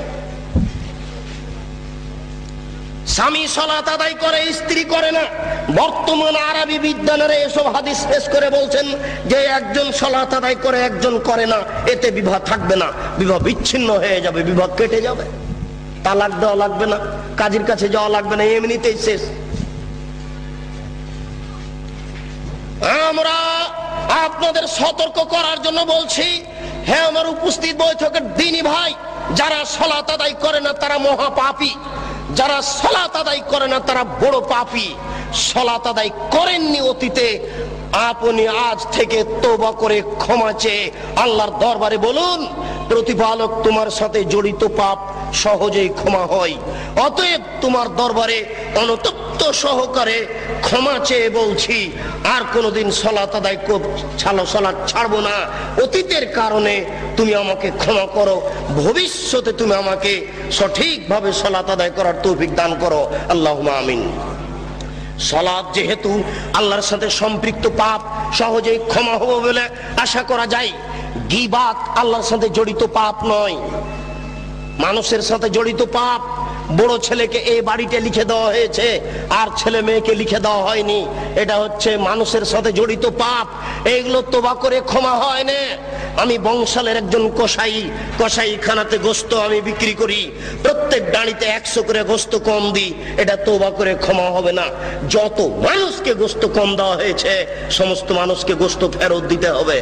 স্বামী সালাত আদায় করে, স্ত্রী করে না। বর্তমান আরবি বিদ্বানেরা এসব হাদিস পেশ করে বলছেন যে একজন সালাত আদায় করে, একজন করে না, এতে বিবাহ থাকবে না, বিবাহ বিচ্ছিন্ন হয়ে যাবে, বিবাহ কেটে যাবে, তালাক দেওয়া লাগবে না, কাজীর কাছে যাওয়া লাগবে না, এমনিতেই শেষ। আমরা আপনাদের সতর্ক করার জন্য বলছি, হ্যাঁ আমার উপস্থিত বৈঠকের দিনই ভাই, যারা সালাত আদায় করে না তারা মহাপাপী, যারা সালাত আদায় করে না তারা বড় পাপী। সালাত আদায় করেননি অতীতে, আপনি আজ থেকে তওবা করে ক্ষমা চেয়ে আল্লাহর দরবারে বলুন, প্রতিপালক তোমার সাথে জড়িত পাপ সহজেই ক্ষমা হয়, অতএব তোমার দরবারে অনুতপ্ত সহকারে ক্ষমা চেয়ে বলছি, আর কোনোদিন সালাত আদায় সালাত ছাড়বো না। অতীতের কারণে তুমি আমাকে ক্ষমা করো, ভবিষ্যতে তুমি আমাকে সঠিকভাবে সালাত আদায় করার তৌফিক দান করো, আল্লাহুম্মা আমিন। সালাত যেহেতু আল্লাহর সাথে সম্পৃক্ত পাপ, সহজেই ক্ষমা হবে বলে আশা করা যায়। গীবাত আল্লাহর সাথে জড়িত পাপ নয়, মানুষের সাথে জড়িত পাপ। বড় ছেলেকে এই বাড়িতে লিখে দেওয়া হয়েছে, আর ছেলে মেয়েকে লিখে দেওয়া হয়নি, এটা হচ্ছে মানুষের সাথে জড়িত পাপ। এইগুলো তওবা করে ক্ষমা হয় না। আমি বংশালের একজন কসাইখানাতে গোস্ত আমি বিক্রি করি, প্রত্যেক দাঁড়িতে 100 করে গোস্ত কম দিই, এটা তওবা করে ক্ষমা হবে না। যত মানুষকে গোস্ত কম দেওয়া হয়েছে, সমস্ত মানুষকে গোস্ত ফেরত দিতে হবে,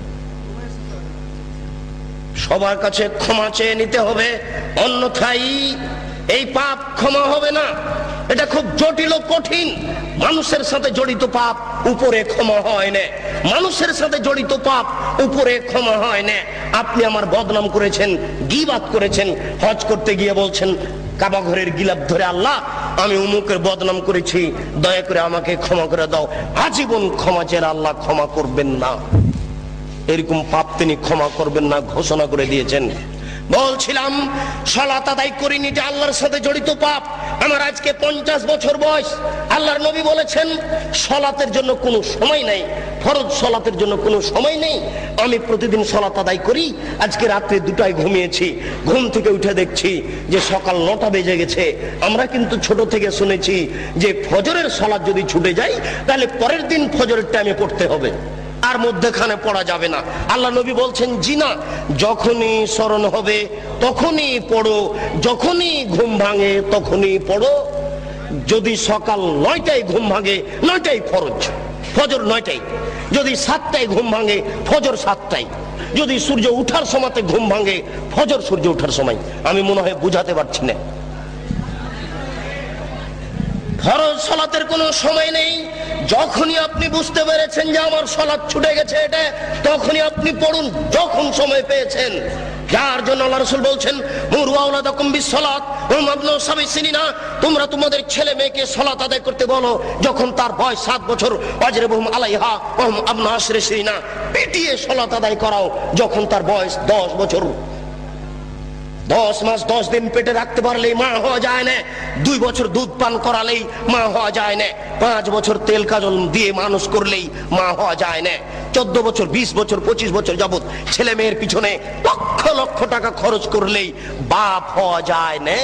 সবার কাছে ক্ষমা চেয়ে নিতে হবে, অন্যথায় এই পাপ ক্ষমা হবে না। এটা খুব জটিল ও কঠিন। মানুষের সাথে জড়িত পাপ উপরে ক্ষমা হয় না, মানুষের সাথে জড়িত পাপ উপরে ক্ষমা হয় না। আপনি আমার বদনাম করেছেন, গীবাত করেছেন, হজ করতে গিয়ে বলছেন কাবা ঘরের গিলাফ ধরে, আল্লাহ আমি উমুকের বদনাম করেছি, দয়া করে আমাকে ক্ষমা করে দাও। আজীবন ক্ষমা চেয়ে আল্লাহ ক্ষমা করবেন না, এরকম পাপ তিনি ক্ষমা করবেন না ঘোষণা করে দিয়েছেন। বলছিলাম সালাত আদায় করিনি, এটা আল্লাহর সাথে জড়িত পাপ। আমার আজকে 50 বছর বয়স। আল্লাহর নবী বলেছেন সালাতের জন্য কোনো সময় নাই, ফরজ সালাতের জন্য কোনো সময় নেই। আমি প্রতিদিন সালাত আদায় করি। আজকে রাত্রে 2টায় ঘুমিয়েছি, ঘুম থেকে উঠে দেখছি যে সকাল 9টা বেজে গেছে। আমরা কিন্তু ছোট থেকে শুনেছি যে ফজরের সালাত যদি ছুটে যায় তাহলে পরের দিন ফজরের টাইমে পড়তে হবে, আর মধ্যখানে পড়া যাবে না। আল্লাহ নবী বলছেন জি না, যখনই স্মরণ হবে তখনই পড়ো, যখনই ঘুম ভাঙে তখনই পড়ো। যদি সকাল 9টায় ঘুম ভাঙে 9টায় ফরজ, ফজর 9টায়। যদি 7টায় ঘুম ভাঙে ফজর 7টায়। যদি সূর্য উঠার সময়তে ঘুম ভাঙে ফজর সূর্য উঠার সময়। আমি মনে হয় বুঝাতে পারছি না। ফরজ সালাতের কোনো সময় নেই। যখনই আপনি বুঝতে পেরেছেন যে আমার সালাত ছুটে গেছে, এটা তখনই আপনি পড়ুন, যখন সময় পেয়েছেন। যার জন্য আল্লাহ রাসূল বলছেন মুরু আওলাদাকুম বিসসালাত ওয়া মাবলু সাবঈ সিনিনা, তোমরা তোমাদের ছেলে মেয়েকে সালাত আদায় করতে বলো যখন তার বয়স 7 বছর। ওয়াজরিবুহুম আলাইহা ওয়া হুম আবনা 10 সিনিনা, পিটিয়ে সালাত আদায় করাও যখন তার বয়স 10 বছর। 10 মাস 10 দিন পেটে রাখতে পারলেই মা হওয়া যায় না, 2 বছর দুধ পান করালেই মা হওয়া যায় না, 5 বছর তেল কাজল দিয়ে মানুষ করলেই মা হওয়া যায় না, 14 বছর 20 বছর 25 বছর যাবত ছেলে মেয়ের পিছনে লক্ষ লক্ষ টাকা খরচ করলেই বাপ হওয়া যায় না।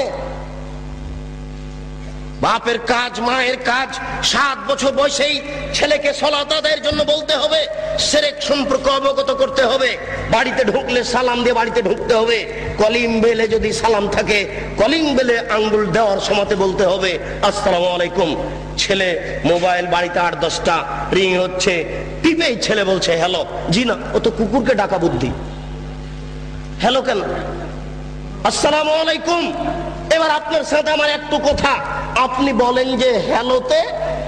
বাপের কাজ, মায়ের কাজ। 7 বছর বয়সেই ছেলেকে সালাত আদায়ের জন্য বলতে হবে, শিরক সম্পর্কে অবগত করতে হবে। বাড়িতে ঢুকলে সালাম দিয়ে বাড়িতে ঢুকতে হবে। কলিং বেলে যদি সালাম থাকে, কলিং বেলে আঙ্গুল দেওয়ার সময়তে বলতে হবে আসসালামু আলাইকুম। ছেলে মোবাইল বাড়িতে 8-10টা রিং হচ্ছে, টিপেই ছেলে বলছে হ্যালো। জি না, ও তো কুকুরকে ডাকা বুদ্ধি। হ্যালো কেন? আসসালামু আলাইকুম। এবার আপনার সাথে আমার একটু কথা, আপনি বলেন যে হ্যালোতে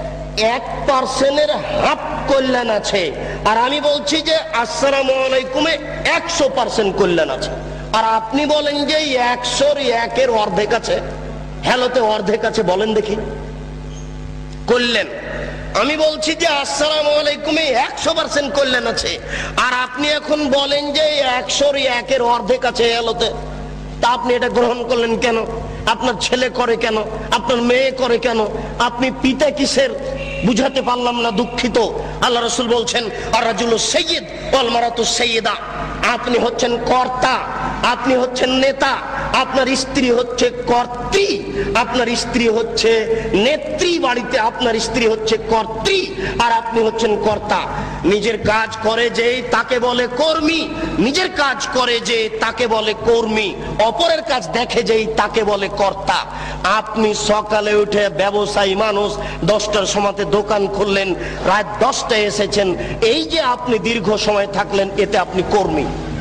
1% হাফ কল্যাণ আছে, আর আমি বলছি যে আসসালামু আলাইকুমে 100% কল্যাণ আছে। আর আপনি বলেন যে 100-র 1-এর অর্ধেক আছে, হ্যালোতে অর্ধেক আছে। বলেন দেখি কল্যাণ। আমি বলছি যে আসসালামু আলাইকুমে 100% কল্যাণ আছে, আর আপনি এখন বলেন যে 100-1 অর্ধেক আছে এলোতে। তা আপনি এটা গ্রহণ করলেন কেন? আপনার ছেলে করে কেন? আপনার মেয়ে করে কেন? আপনি পিতা কিসের? বুঝাতে পারলাম না, দুঃখিত। আল্লাহ রাসূল বলছেন আর রাজুলু সাইয়্যিদ ওয়াল মারাতু সাইয়্যিদা। আপনি হচ্ছেন কর্তা, আপনি হচ্ছেন নেতা, আপনার স্ত্রী হচ্ছে কর্ত্রী, আপনার স্ত্রী হচ্ছে নেত্রী বাড়িতে, আপনার স্ত্রী হচ্ছে কর্ত্রী, আর আপনি হচ্ছেন কর্তা। নিজের কাজ করে যে তাকে বলে কর্মী, নিজের কাজ করে যে তাকে বলে কর্মী, অপরের কাজ দেখে যেই তাকে বলে কর্তা। আপনি সকালে উঠে ব্যবসায়ী মানুষ, 10টার সময়তে দোকান খুললেন, রাত 10টায় এসেছেন, এই যে আপনি দীর্ঘ সময় থাকলেন, এতে আপনি কর্মী।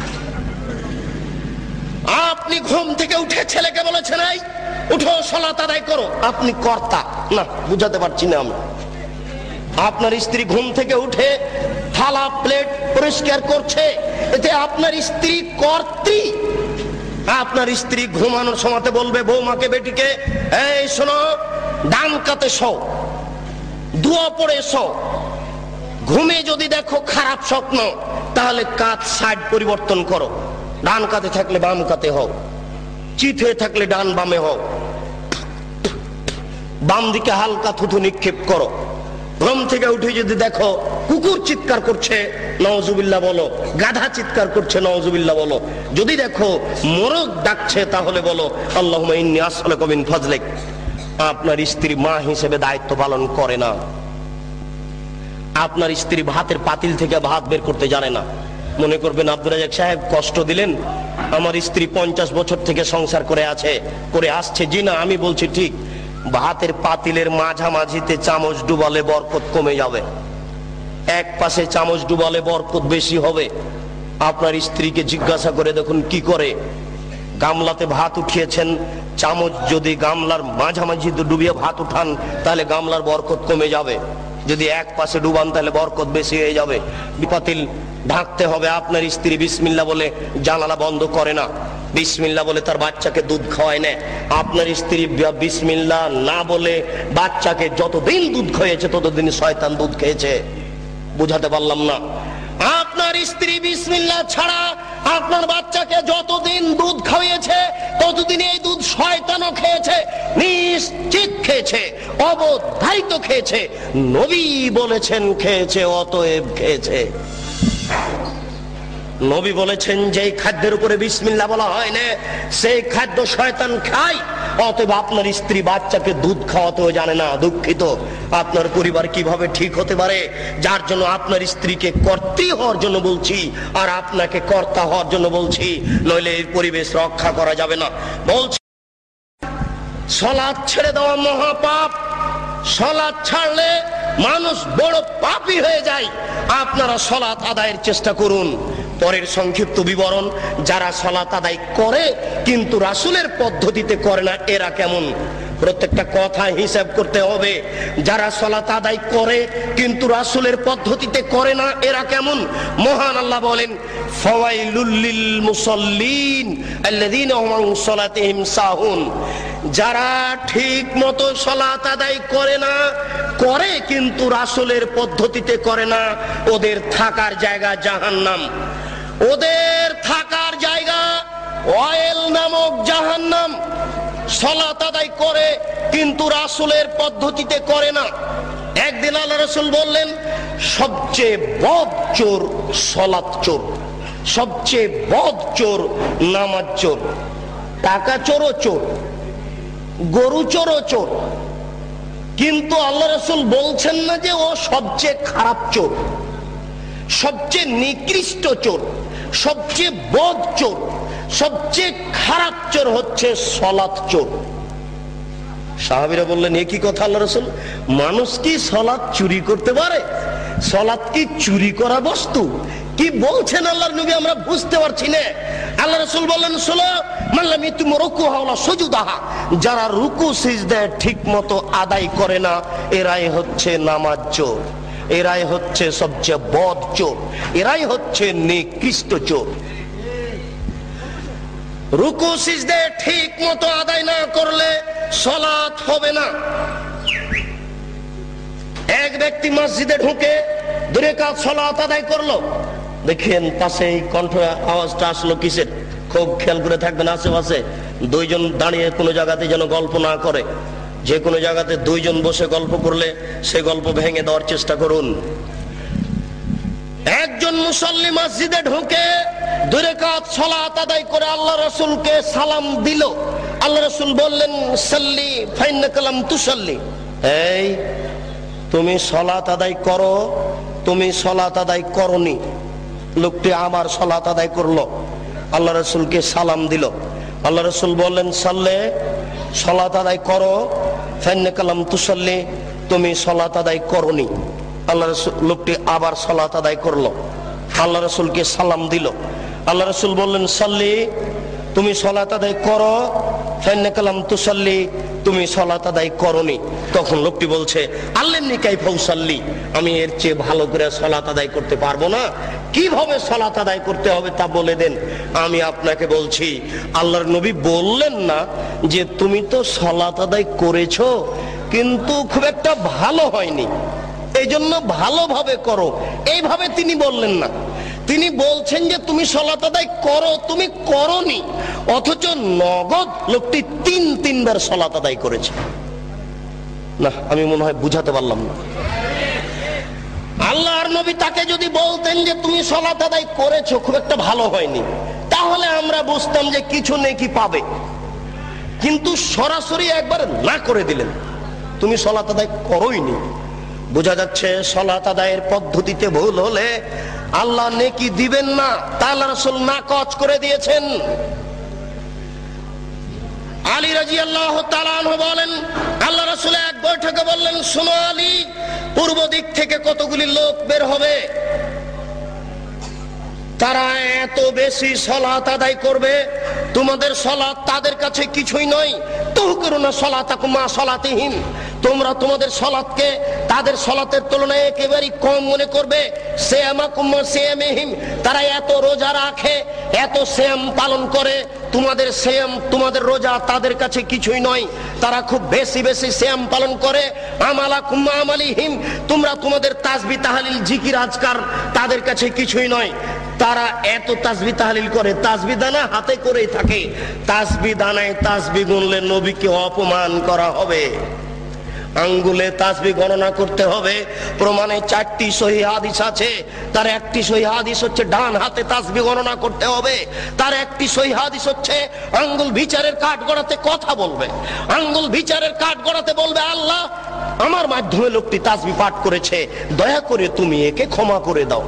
আপনি ঘুম থেকে উঠে ছেলেকে বলেছেন এই উঠো সালাত আদায় করো, আপনি কর্তা না, বুঝাতে পারছি না আমি। আপনার স্ত্রী ঘুম থেকে উঠে থালা প্লেট পরিষ্কার করছে, এতে আপনার স্ত্রী কর্ত্রী। আপনার স্ত্রী ঘুমানোর সময়তে বলবে বৌমাকে, বেটিকে, এই শোনো, ডান কাতে শো, দোয়া পড়ে শো। ঘুমে যদি দেখো খারাপ স্বপ্ন, তাহলে কাত সাইড পরিবর্তন করো, ডান কাতে থাকলে বাম কাতে হও, চিত হয়ে থাকলে ডান বামে হও, বাম দিকে হালকা থুথু নিক্ষেপ করো। ঘুম থেকে উঠে যদি দেখো কুকুর চিৎকার করছে, নাউজুবিল্লাহ বলো, গাধা চিৎকার করছে, নাউজুবিল্লাহ বলো। যদি দেখো মোরগ ডাকছে, তাহলে বলো আল্লাহুম্মা ইন্নী আসআলুকা মিন ফাজলিক। আপনার স্ত্রী মা হিসেবে দায়িত্ব পালন করে না। আপনার স্ত্রী ভাতের পাতিল থেকে ভাত বের করতে জানে না। মনে করবেন আব্দুর রাজ্জাক সাহেব কষ্ট দিলেন, আমার স্ত্রী 50 বছর থেকে সংসার করে আসছে। জি না, আমি বলছি ঠিক। ভাতের পাতিলের মাঝামাঝিতে চামচ ডুবালে বরকত কমে যাবে, এক পাশে চামচ ডুবালে বরকত বেশি হবে। আপনার স্ত্রীকে জিজ্ঞাসা করে দেখুন কি করে। গামলাতে ভাত উঠিয়েছেন, চামচ যদি গামলার মাঝামাঝি ডুবিয়ে ভাত উঠান, তাহলে গামলার বরকত কমে যাবে। যদি এক পাশে ডুবান, তাহলে বরকত বেশি হয়ে যাবে। পাতিল ঢাকতে হবে। আপনার স্ত্রী বিসমিল্লাহ বলে জানালা বন্ধ করে না, বিসমিল্লাহ বলে তার বাচ্চাকে দুধ খাওয়ায় না। আপনার স্ত্রী বিসমিল্লাহ না বলে বাচ্চাকে যতদিন দুধ খাইয়েছে, ততদিন শয়তান দুধ খেয়েছে। বুঝাতে পারলাম না? আপনার স্ত্রী বিসমিল্লাহ ছাড়া আপনার বাচ্চাকে যতদিন দুধ খাইয়েছে, ততদিন এই দুধ শয়তানও খেয়েছে, নিশ্চিত খেয়েছে, অবধারিত খেয়েছে। নবী বলেছেন খেয়েছে, অতএব খেয়েছে। নবী বলেছেন যে খাদ্যের উপরে বিসমিল্লাহ বলা হয় না, সেই খাদ্য শয়তান খায়। অতএব আপনার স্ত্রী বাচ্চাকে দুধ খাওয়াতেও জানে না। দুঃখিত। আপনার পরিবার কিভাবে ঠিক হতে পারে? যার জন্য আপনার স্ত্রীকে কর্ত্রী হওয়ার জন্য বলছি, আর আপনাকে কর্তা হওয়ার জন্য বলছি, নইলে এই পরিবেশ রক্ষা করা যাবে না। বলছি সালাত ছেড়ে দেওয়া মহাপাপ। সালাত ছাড়লে মানুষ বড় পাপী হয়ে যায়। আপনারা সালাত আদায়ের চেষ্টা করুন। পরের সংক্ষিপ্ত বিবরণ, যারা সালাত আদায় করে কিন্তু রাসূলের পদ্ধতিতে করে না, এরা কেমন? প্রত্যেকটা কথা হিসাব করতে হবে। যারা সালাত আদায় করে কিন্তু রাসূলের পদ্ধতিতে করে না, এরা কেমন? মহান আল্লাহ বলেন ফাওয়াইলুল লিল মুসাল্লিন আল্লাযীনা হুম আন সালাতিহিম সাহুন। যারা ঠিক মতো সালাত আদায় করে কিন্তু রাসূলের পদ্ধতিতে করে না, ওদের থাকার জায়গা জাহান্নাম। ওদের থাকার জায়গা ওয়াইল নামক জাহান্নাম। সালাত আদায় করে কিন্তু রাসূলের পদ্ধতিতে করে না। একদিন আল্লাহ রাসূল বললেন, সবচেয়ে বদ চোর সালাত চোর, সবচেয়ে বদ চোর নামাজ চোর। টাকা চোরও চোর, গরু চোরও চোর, কিন্তু আল্লাহ রাসূল বলছেন না যে ও সবচেয়ে খারাপ চোর, সবচেয়ে নিকৃষ্ট চোর, সবচেয়ে বদ চোর, সবচেয়ে খারাপ চোর হচ্ছে সালাত চোর। সাহাবীরা বললেন, এ কি কথা আল্লাহ রাসূল? মানুষ কি সালাত চুরি করতে পারে? সালাত কি চুরি করা বস্তু? কি বলছেন আল্লাহর নবী, আমরা বুঝতে পারছি না। আল্লাহ রাসূল বললেন, শোনো, মাল্লাম ইতুম রুকুহা ওয়ালা সুজুদাহা, যারা রুকু সিজদা ঠিক মতো আদায় করে না, এরাই হচ্ছে নামাজ চোর, এরাই হচ্ছে সবচেয়ে বদ চোর, এরাই হচ্ছে নিকৃষ্ট চোর। রুকু সিজদা ঠিক মতো আদায় না করলে সালাত হবে না। এক ব্যক্তি মসজিদে ঢুকে 2 রাকাত সালাত আদায় করলো, দেখেন পাশে এই কণ্ঠ আওয়াজটা আসলো কিসের, খুব খেয়াল করে থাকবেন আশেপাশে। 2 জন দাঁড়িয়ে কোনো জায়গাতে যেন গল্প না করে। যে কোনো জায়গাতে 2 জন বসে গল্প করলে সে গল্প ভেঙে দেওয়ার চেষ্টা করুন। একজন মুসল্লি মসজিদে ঢুকে 2 রাকাত সালাত আদায় করে আল্লাহ রাসূলকে সালাম দিল। আল্লাহ রাসূল বললেন, সাল্লি ফাইন্নাকা লাম তুসাল্লি, এই তুমি সালাত আদায় করো, তুমি সালাত আদায় করনি। লোকটি আবার সালাত আদায় করলো, আল্লাহ রাসূলকে সালাম দিল। আল্লাহ রাসূল বললেন, সাল্লে, সালাত আদায় করো, ফাইন্নাকা লাম তুসাল্লি, তুমি সালাত আদায় করনি। আল্লাহ রাসূল, লোকটি আবার সালাত আদায় করলো, আল্লাহ রাসূলকে সালাম দিল। আল্লাহ রাসূল বললেন, সাল্লি, তুমি সালাত আদায় করো, ফাইন্নাকা লাম তুসাল্লি, তুমি সালাত আদায় করনি। তখন লোকটি বলছে, আল্লিমনি কাইফা উসাল্লি, আমি এর চেয়ে ভালো করে সালাত আদায় করতে পারবো না, কিভাবে সালাত আদায় করতে হবে তা বলে দেন। আমি আপনাকে বলছি, আল্লাহর নবী বললেন না যে তুমি তো সালাত আদায় করেছো কিন্তু খুব একটা ভালো হয়নি, এই জন্য ভালোভাবে করো, এইভাবে তিনি বললেন না। তিনি বলছেন যে তুমি সালাত আদায় করো, তুমি করনি, অথচ নগদ লোকটি 3 বার সালাত আদায় করেছে। না, আমি মনে হয় বুঝাতে পারলাম না। আল্লাহর নবী তাকে যদি বলতেন যে তুমি সালাত আদায় করেছো, খুব একটা ভালো হয়নি, তাহলে আমরা বুঝতাম যে কিছু নেকি পাবে। কিন্তু সরাসরি একবার না করে দিলেন, তুমি সালাত আদায় করোইনি। বোঝা যাচ্ছে সালাত আদায়ের পদ্ধতিতে ভুল হলে আল্লাহ নেকি দিবেন না, তা আল্লাহ রাসূল নাকচ করে দিয়েছেন। আলী রাদিয়াল্লাহু তাআলা আনহু বলেন, আল্লাহ রাসূল এক বৈঠকে বললেন, শোনো আলী, পূর্ব দিক থেকে কতগুলি লোক বের হবে, তারা এত বেশি সালাত আদায় করবে, তোমাদের সালাত তাদের কাছে কিছুই নয়। তুহকিরুনা সালাতাকুম মা সালাতিহিম, তোমরা তোমাদের সালাতকে তাদের সালাতের তুলনায় একেবারেই কম মনে করবে। সিয়ামাকুম মা সিয়ামিহিম, তারা এত রোজা রাখে, এত সিয়াম পালন করে, তোমাদের সিয়াম, তোমাদের রোজা তাদের কাছে কিছুই নয়, তারা খুব বেশি বেশি সিয়াম পালন করে। আমালাকুম মা আমালিহিম, তোমরা তোমাদের তাসবিহ তাহলিল জিকির আজকার তাদের কাছে কিছুই নয়, তারা এত তাসবিহ তাহলিল করে, তাসবিহ দানা হাতে করেই থাকে, তাসবিহ দানায় তাসবিহ গুনলে নবীকে অপমান করা হবে। আঙ্গুলে তাসবিহ গণনা করতে হবে, প্রমাণে 4টি সহিহ হাদিস আছে। তার একটি সহিহ হাদিস হচ্ছে ডান হাতে তাসবিহ গণনা করতে হবে, তার একটি সহিহ হাদিস হচ্ছে আঙ্গুল বিচারের কাঠ গড়াতে কথা বলবে, আঙ্গুল বিচারের কাঠ গড়াতে বলবে, আল্লাহ আমার মাধ্যমে লোকটি তাসবিহ পাঠ করেছে, দয়া করে তুমি একে ক্ষমা করে দাও।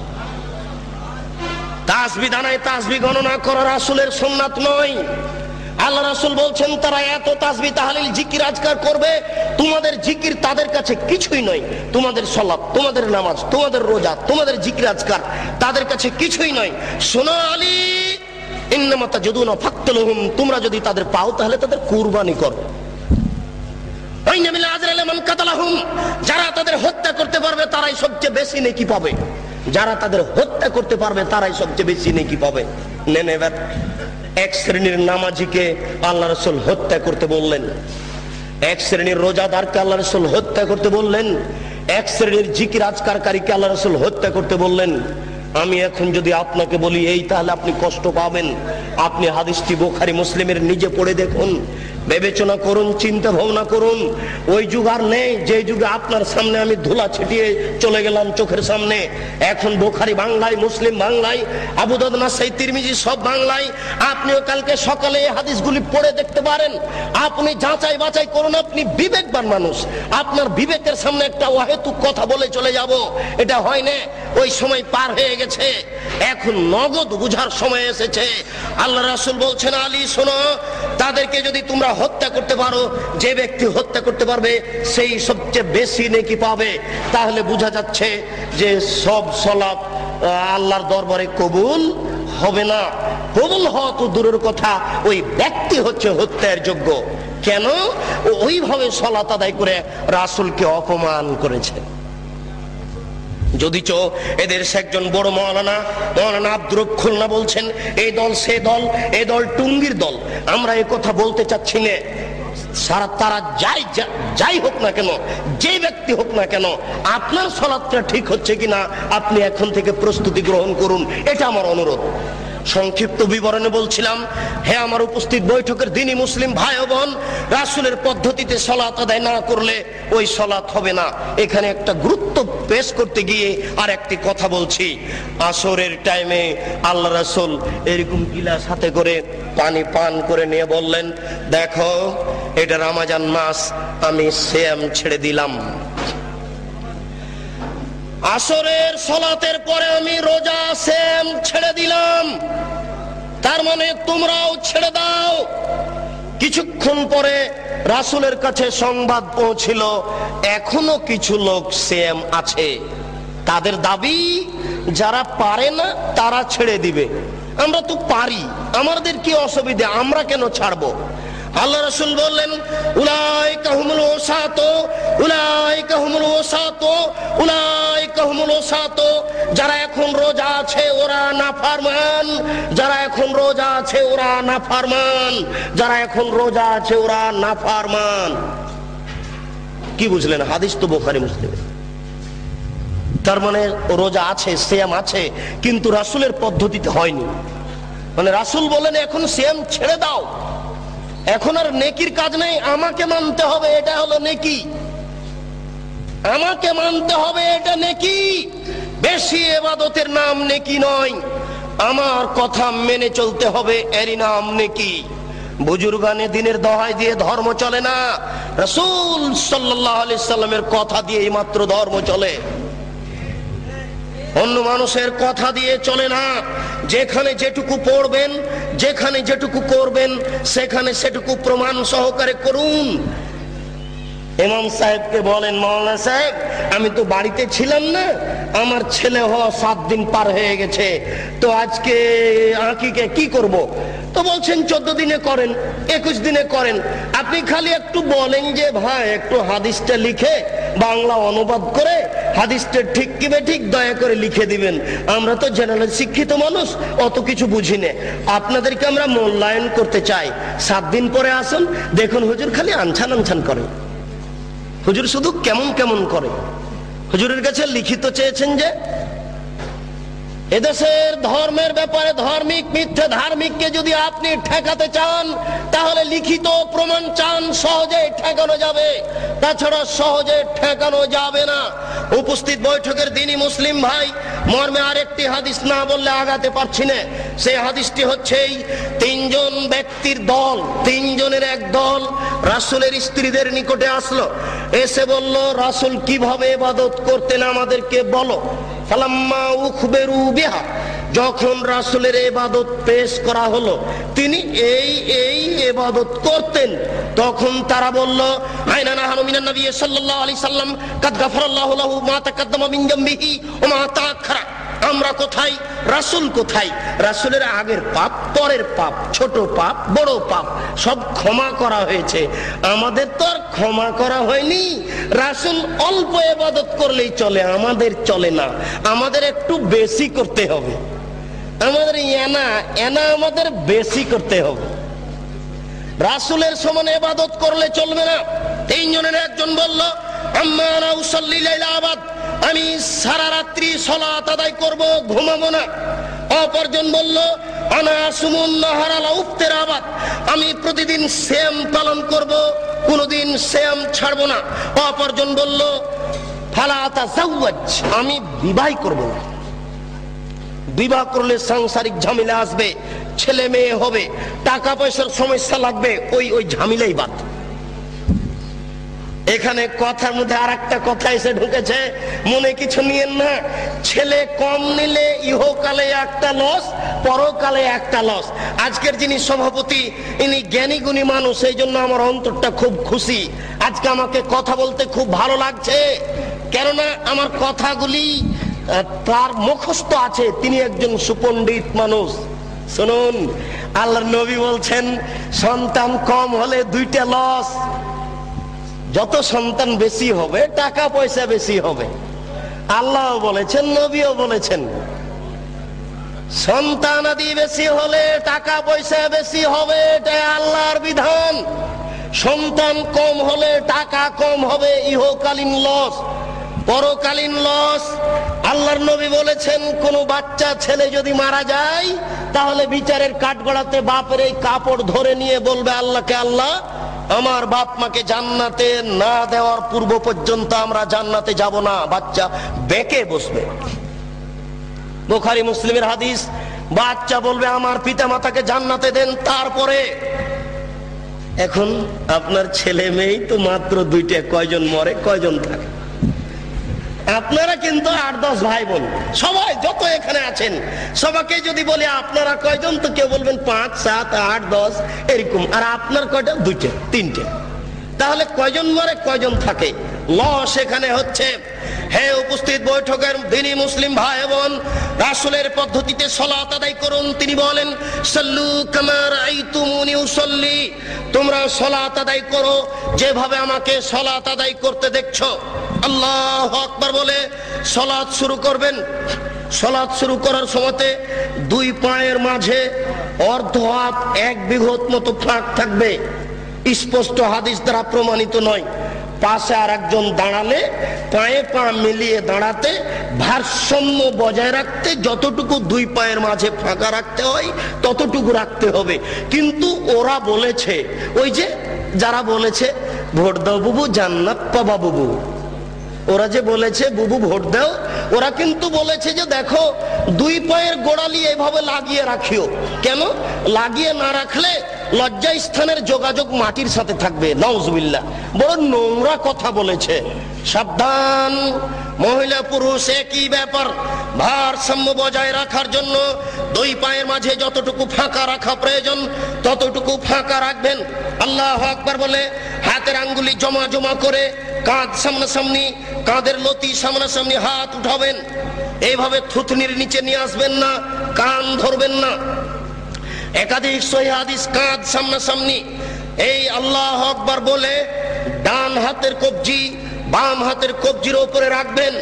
তাসবিহ দানায় তাসবিহ গণনা করা রাসূলের সুন্নাত নয়। আল্লাহ রাসূল বলছেন, তারা এত তাসবিহ তাহলিল জিকির আজকার করবে, তোমাদের জিকির তাদের কাছে কিছুই নয়, তোমাদের সালাত, তোমাদের নামাজ, তোমাদের রোজা, তোমাদের জিকির আজকার তাদের কাছে কিছুই নয়। শোনো আলী, ইন্নামা তাজুদুনা ফাকতুলহুম, তোমরা যদি তাদের পাও তাহলে তাদের কুরবানি করো। আইনা মিল আজরা লিমান কাতালাহুম, যারা তাদের হত্যা করতে পারবে তারাই সবচেয়ে বেশি নেকি পাবে, যারা তাদের হত্যা করতে পারবে তারাই সবচেয়ে বেশি নেকি পাবে। নেন এবার এক শ্রেণীর নামাজিকে আল্লাহ রাসূল হত্যা করতে বললেন, এক শ্রেণীর রোজাদারকে আল্লাহ রাসূল হত্যা করতে বললেন, এক শ্রেণীর জিকির আজকারকারীকে আল্লাহ রাসূল হত্যা করতে বললেন। আমি এখন যদি আপনাকে বলি এই, তাহলে আপনি কষ্ট পাবেন। আপনি হাদিসটি বুখারী মুসলিমের নিজে পড়ে দেখুন, বিবেচনা করুন, চিন্তা ভাবনা করুন। ওই যুগ আর নেই যে যুগে আপনার সামনে আমি ধুলা ছিটিয়ে চলে গেলাম চোখের সামনে। এখন বুখারী বাংলায়, মুসলিম বাংলায়, আবু দাউদ, নাসাই, তিরমিজি সব বাংলায়। আপনিও কালকে সকালে এই হাদিসগুলি পড়ে দেখতে পারেন, আপনি যাচাই বাছাই করুন। আপনি বিবেকবান মানুষ, আপনার বিবেকের সামনে একটা অহেতুক কথা বলে চলে যাব, এটা হয় না। ওই সময় পার হয়ে গেছে, এখন নগদ বুঝার সময় এসেছে। আল্লাহ রাসূল বলছেন, আলী শোনো, তাদেরকে যদি তোমরা হত্যা করতে পারো, যে ব্যক্তি হত্যা করতে পারবে সেই সবচেয়ে বেশি নেকি পাবে। তাহলে বোঝা যাচ্ছে যে সব সালাত আল্লাহর দরবারে কবুল হবে না। কবুল হওয়া তো দূরের কথা, ওই ব্যক্তি হচ্ছে হত্যার যোগ্য। কেন? ওইভাবে সালাত আদায় করে রাসূলকে অপমান করেছে। যদিচ এদের একজন বড় মৌলানা আব্দুর রব খুলনা বলছেন, এই দল সে দল, এই দল টুঙ্গির দল। আমরা এই কথা বলতে চাচ্ছি না, তারা যাই হোক না কেন, যে ব্যক্তি হোক না কেন, আপনার সালাতটা ঠিক হচ্ছে কিনা আপনি এখন থেকে প্রস্তুতি গ্রহণ করুন, এটা আমার অনুরোধ। সংক্ষিপ্ত বিবরণে বলছিলাম, হে আমার উপস্থিত বৈঠকের দিনী মুসলিম ভাই ও বোন, রাসূলের পদ্ধতিতে সালাত আদায় না করলে ওই সালাত হবে না। এখানে একটা গুরুত্ব পেশ করতে গিয়ে আর একটি কথা বলছি। আসরের টাইমে আল্লাহ রাসূল এরকম গিলাস হাতে করে পানি পান করে নিয়ে বললেন, দেখো এটা রমজান মাস, আমি সিয়াম ছেড়ে দিলাম। আসরের সালাতের পরে আমি রোজা সিয়াম ছেড়ে দিলাম, তার মানে তোমরাও ছেড়ে দাও। কিছুক্ষণ পরে রাসূলের কাছে সংবাদ পৌঁছিল, এখনো কিছু লোক সিয়াম আছে। তাদের দাবি যারা পারে না তারা ছেড়ে দিবে। আমরা তো পারি, আমাদের কি অসুবিধা, আমরা কেন ছাড়বো? আল্লাহ রাসূল বললেন, উলাইকা হুমুল ওসাতো, উলাইকা হুমুল ওসাতো, উলাইকা হুমুল ওসাতো। যারা এখন রোজা আছে ওরা নাফরমান, যারা এখন রোজা আছে ওরা নাফরমান, যারা এখন রোজা আছে ওরা নাফরমান। কি বুঝলেন? হাদিস তো বুখারী মুসলিমে। তার মানে রোজা আছে, সিয়াম আছে, কিন্তু রাসূলের পদ্ধতিতে হয়নি। মানে রাসূল বলেন এখন সিয়াম ছেড়ে দাও, এখন আর নেকির কাজ নেই, আমাকে মানতে হবে, এটা হলো নেকি, আমাকে মানতে হবে, এটা নেকি। বেশি ইবাদতের নাম নেকি নয়, আমার কথা মেনে চলতে হবে, এরই নাম নেকি। বুজুর্গানে দিনের দোহাই দিয়ে ধর্ম চলে না, রাসূল সাল্লাল্লাহু আলাইহি সাল্লামের কথা দিয়ে মাত্র ধর্ম চলে, অন্য মানুষের কথা দিয়ে চলে না। যেখানে যেটুকু পড়বেন, যেখানে যেটুকু করবেন, সেখানে সেটুকু প্রমাণ সহকারে করুন। ইমাম সাহেবকে বলেন, মাওলানা সাহেব আমি তো বাড়িতে ছিলাম না, আমার ছেলে হওয়া 7 দিন পার হয়ে গেছে, তো আজকে আকিকে কি করব? তো বলছেন 14 দিনে করেন, 21 দিনে করেন। আপনি খালি একটু বলেন যে ভাই একটু হাদিসটা লিখে বাংলা অনুবাদ করে হাদিসটা ঠিক কি ঠিক দয়া করে লিখে দিবেন। আমরা তো জেনারেল শিক্ষিত মানুষ, অত কিছু বুঝি না, আপনাদেরকে আমরা মূল্যায়ন করতে চাই। 7 দিন পরে আসুন, দেখুন হুজুর খালি আনছান আনছান করে, হুজুর শুধু কেমন কেমন করে। হুজুরের কাছে লিখিত চেয়েছেন যে এদেশের ধর্মের ব্যাপারে ধার্মিক মিথ্যে ধার্মিককে যদি আপনি ঠেকাতে চান তাহলে লিখিত প্রমাণ চান, সহজে ঠেকানো যাবে, তাছাড়া সহজে ঠেকানো যাবে না। উপস্থিত বৈঠকের দিনই মুসলিম ভাই, মর্মে আরেকটি হাদিস না বললে আগাতে পারছি না। সেই হাদিসটি হচ্ছে এই 3 জন ব্যক্তির দল, 3 জনের এক দল রাসূলের স্ত্রীদের নিকটে আসলো, এসে বলল রাসূল কিভাবে ইবাদত করতেন আমাদেরকে বলো। ফালাম্মা উখবিরু বিহা, যখন রাসূলের ইবাদত পেশ করা হলো, তিনি এই ইবাদত করতেন, তখন তারা বলল আইনা নাহনু মিনান নবী সাল্লাল্লাহু আলাইহি সাল্লাম কাদ গাফারাল্লাহু লাহু মা তাকাদ্দামা মিন যামবিহি ওয়া মা তাআখারা। আমরা কোথায়, রাসূল কোথায়? রাসূলের আগের পাপ, পরের পাপ, ছোট পাপ, বড় পাপ সব ক্ষমা করা হয়েছে, আমাদের তো আর ক্ষমা করা হয়নি। রাসূল অল্প ইবাদত করলেই চলে, আমাদের চলে না, আমাদের একটু বেশি করতে হবে, আমাদের এনা আমাদের বেশি করতে হবে। রাসূলের সমান ইবাদত করলে চলবে না। 3 জনের একজন বলল আম্মা আনা উসাল্লি লাইলা আবাদ, আমি সারা রাত্রি সালাত আদায় করব, ঘুমাবো না। অপরজন বলল আনা আসুমুন নাহার আলা উফতির আবাদ, আমি প্রতিদিন সিয়াম পালন করব, কোনদিন সিয়াম ছাড়বো না। অপরজন বলল ফালা আতাজাওয়াজ, আমি বিবাহ করব না, বিবাহ করলে সাংসারিক ঝামেলা আসবে, ছেলে মেয়ে হবে, টাকা পয়সার সমস্যা লাগবে, ওই ঝামেলাই বাদ। এখানে কথার মধ্যে আরেকটা কথা এসে ঢুকেছে, মনে কিছু নিয়েন না। ছেলে কম নিলে ইহকালে একটা লস, পরকালে একটা লস। আজকের যিনি সভাপতি ইনি জ্ঞানী গুণী মানুষ, এই জন্য আমার অন্তরটা খুব খুশি। আজকে আমাকে কথা বলতে খুব ভালো লাগছে, কেননা আমার কথাগুলি তার মুখস্থ আছে, তিনি একজন সুপণ্ডিত মানুষ। শুনুন, আল্লাহর নবী বলছেন সন্তান কম হলে 2টা লস, যত সন্তান বেশি হবে টাকা পয়সা বেশি হবে। আল্লাহ বলেছেন, নবীও বলেছেন, সন্তান আদি বেশি হলে টাকা পয়সা বেশি হবে, এটা আল্লাহর বিধান। সন্তান কম হলে টাকা কম হবে, ইহকালীন লস, পরকালীন লস। আল্লাহর নবী বলেছেন কোন বাচ্চা ছেলে যদি মারা যায় তাহলে বিচারের কাঠগড়াতে বাপের এই কাপড় ধরে নিয়ে বলবে আল্লাহকে, আল্লাহ আমার বাপ মাকে জান্নাতে না দেওয়ার পূর্ব পর্যন্ত আমরা জান্নাতে যাব না। বাচ্চা বেঁকে বসবে। বুখারী মুসলিমের হাদিস, বাচ্চা বলবে আমার পিতা মাতাকে জান্নাতে দেন তারপরে। এখন আপনার ছেলে মেয়ে তো মাত্র দুইটা, কয়জন মরে কয়জন থাকে? আপনারা কিন্তু 8-10 ভাই বোন, সবাই যত এখানে আছেন সবাইকে যদি বলি আপনারা কয়জন, তো কেউ বলবেন 5, 7, 8, 10 এরকম। আর আপনার কয়টা? 2টা, 3টে। তাহলে কয়জন মরে কয়জন থাকে? লস এখানে হচ্ছে। হে উপস্থিত বৈঠকের দিনী মুসলিম ভাই বোন, রাসূলের পদ্ধতিতে সালাত আদায় করুন। তিনি বলেন সাল্লু কামা রাআইতুমুনি উসাল্লি, তোমরা সালাত আদায় করো যেভাবে আমাকে সালাত আদায় করতে দেখছো। আল্লাহু আকবার বলে সালাত শুরু করবেন। সালাত শুরু করার সময়তে দুই পায়ের মাঝে অর্ধ হাত 1 বিঘত মতো ফাঁক থাকবে। স্পষ্ট হাদিস দ্বারা প্রমাণিত নয়। পাশে আর একজন দাঁড়ালে পায়ে পা মিলিয়ে দাঁড়াতে, ভারসাম্য বজায় রাখতে যতটুকু দুই পায়ের মাঝে ফাঁকা রাখতে হয় ততটুকু রাখতে হবে। কিন্তু ওরা বলেছে, ওই যে যারা বলেছে ভোট দাও বুবু জান্নাত পাবা বুবু, ওরা যে বলেছে বুবু ভোট দাও, ওরা কিন্তু বলেছে যে দেখো দুই পায়ের গোড়ালি এভাবে লাগিয়ে রাখিও। কেন লাগিয়ে না রাখলে লজ্জা স্থানের যোগাযোগ মাটির সাথে থাকবে। নাউজুবিল্লাহ, বড় নোংরা কথা বলেছে। সাবধান, মহিলা পুরুষ একই ব্যাপার। ভারসাম্য বজায় রাখার জন্য দুই পায়ের মাঝে যতটুকু ফাঁকা রাখা প্রয়োজন ততটুকু ফাঁকা রাখবেন। আল্লাহু আকবার বলে হাতের আঙ্গুলি জমা জমা করে কাঁধ সামনাসামনি, কাঁধের লতি সামনাসামনি হাত উঠাবেন। এইভাবে থুতনির নিচে নিয়ে আসবেন না, কান ধরবেন না। একাধিক সহিহ হাদিস, কাঁধ সামনাসামনি। এই আল্লাহু আকবার বলে ডান হাতের কবজি বাম হাতের কবজির উপরে রাখবেন।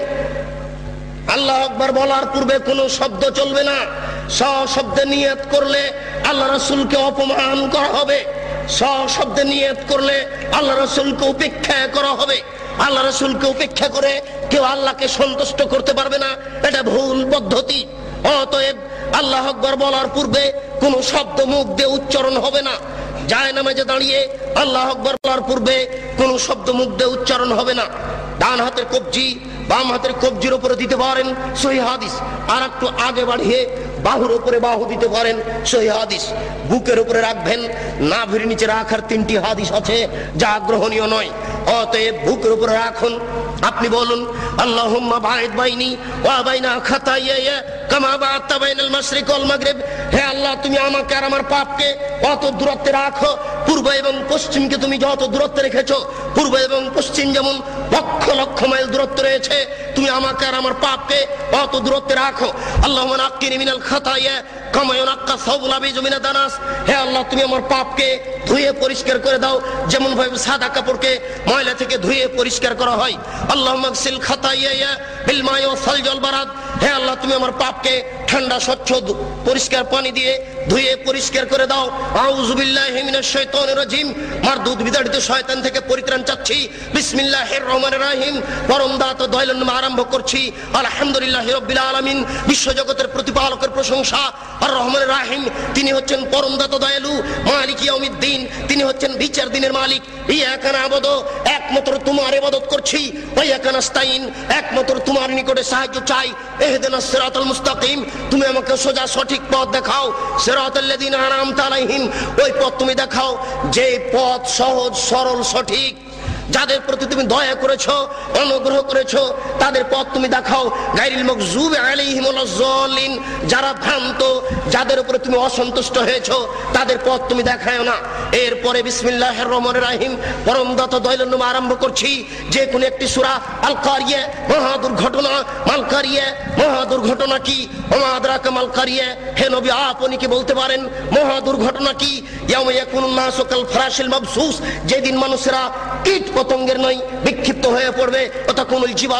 আল্লাহু আকবার বলার পূর্বে কোনো শব্দ চলবে না। সশব্দে নিয়ত করলে আল্লাহ রাসূলকে অপমান করা হবে। সশব্দে নিয়ত করলে আল্লাহ রাসূলকে উপেক্ষা করা হবে। আল্লাহ রাসূলকে উপেক্ষা করে কেউ আল্লাহকে সন্তুষ্ট করতে পারবে না, এটা ভুল পদ্ধতি। অতএব আল্লাহু আকবার বলার পূর্বে কোনো শব্দ মুখ দিয়ে উচ্চারণ হবে না। জায়নামাজে দাঁড়িয়ে আল্লাহু আকবার বলার পূর্বে কোনো শব্দ মুখ দিয়ে উচ্চারণ হবে না। ডান হাতের কবজি বাম হাতের কবজির উপরে দিতে পারেন, সহিহ হাদিস। আর একটু আগে বাড়িয়ে বাহুর উপরে বাহু দিতে পারেন, সহিহ হাদিস। বুকের উপরে রাখবেন, নাভির নিচে রাখার 3টি হাদিস আছে যা গ্রহণীয় নয়। অতএব বুকের উপরে রাখুন। আপনি বলুন আল্লাহুম্মা বাঈদ বাইনি ওয়া বাইনা খাতায়ায়া কামা বা'আদতা বাইনাল মাশরিক ওয়াল মাগরিব। হে আল্লাহ, তুমি আমাকে আর আমার পাপকে অত দূরত্বে রাখো, পূর্ব এবং পশ্চিমকে তুমি যত দূরত্বে রেখেছো, পূর্ব এবং পশ্চিম যেমন লক্ষ লক্ষ মাইল দূরত্ব রয়েছে, তুমি আমাকে আর আমার পাপকে অত দূরত্বে রাখো। আল্লাহুম্মা নাক্কিনি মিনাল খাতায়া কামা ইউনাক্কা সাওবুল আবিযু মিনাদ দানাস। হে আল্লাহ, তুমি আমার পাপকে ধুয়ে পরিষ্কার করে দাও যেমন ভাবে সাদা কাপড়কে ময়লা থেকে ধুয়ে পরিষ্কার করা হয়। আল্লাহুম্মা গসিল খাতায়া বিল মাই ওয়াস সালজি ওয়াল বারাদ। হে আল্লাহ, তুমি আমার পাপকে ঠান্ডা স্বচ্ছ পরিষ্কার পানি দিয়ে ধুয়ে পরিষ্কার করে দাও। আউযু বিল্লাহি মিনাশ শাইতানির রাজিম। মারদুদ বিতাড়িত শয়তান থেকে পরিত্রাণ চাচ্ছি। বিসমিল্লাহির রহমানির রহিম। পরম দাতা দয়ালুর নামে আরম্ভ করছি। আলহামদুলিল্লাহি রাব্বিল আলামিন। বিশ্বজগতের প্রতিপালকের প্রশংসা। আর রহমানির রহিম, তিনি হচ্ছেন পরম দাতা দয়ালু। মালিক ইয়াউমিদ্দিন, তিনি হচ্ছেন বিচার দিনের মালিক। ইয়াকা না'বুদু, একমাত্র তোমার ইবাদত করছি। ওয়া ইয়াকা নাস্তাইন, একমাত্র তোমার নিকটে সাহায্য চাই। ইহদিনাস সিরাতাল মুস্তাকিম, তুমি আমাকে সোজা সঠিক পথ দেখাও। সিরাতাল্লাযিনা আন'আমতা আলাইহিম, ওই পথ তুমি দেখাও যে পথ সহজ সরল সঠিক। যাদের প্রতি তুমি দয়া করেছো, অনুগ্রহ করেছো, তাদের পথ তুমি দেখাও। গায়রিল মাগযুবি আলাইহিম ওয়ালাজ যালিন, যারা ভ্রান্ত, যাদের উপরে তুমি অসন্তুষ্ট হয়েছো, তাদের পথ তুমি দেখায়ো না। এরপরে বিসমিল্লাহির রহমানির রহিম, পরম দাতা দয়ালুর নামে আরম্ভ করছি। যে কোনো একটি সূরা। আল কারিয়া, মহা দুর্ঘটনা। মাল কারিয়া, মহা দুর্ঘটনা কি? ওমা আদরাকা মাল কারিয়া। হে নবী, আপনি কি বলতে পারেন মহা দুর্ঘটনা কি? ইয়াউমা ইয়াকুনুন নাসু কাল ফারাশিল মাবসুস, যেদিন মানুষেরা কীট পতঙ্গের নয় বিক্ষিপ্ত হয়ে পড়বে। তখন জিবালো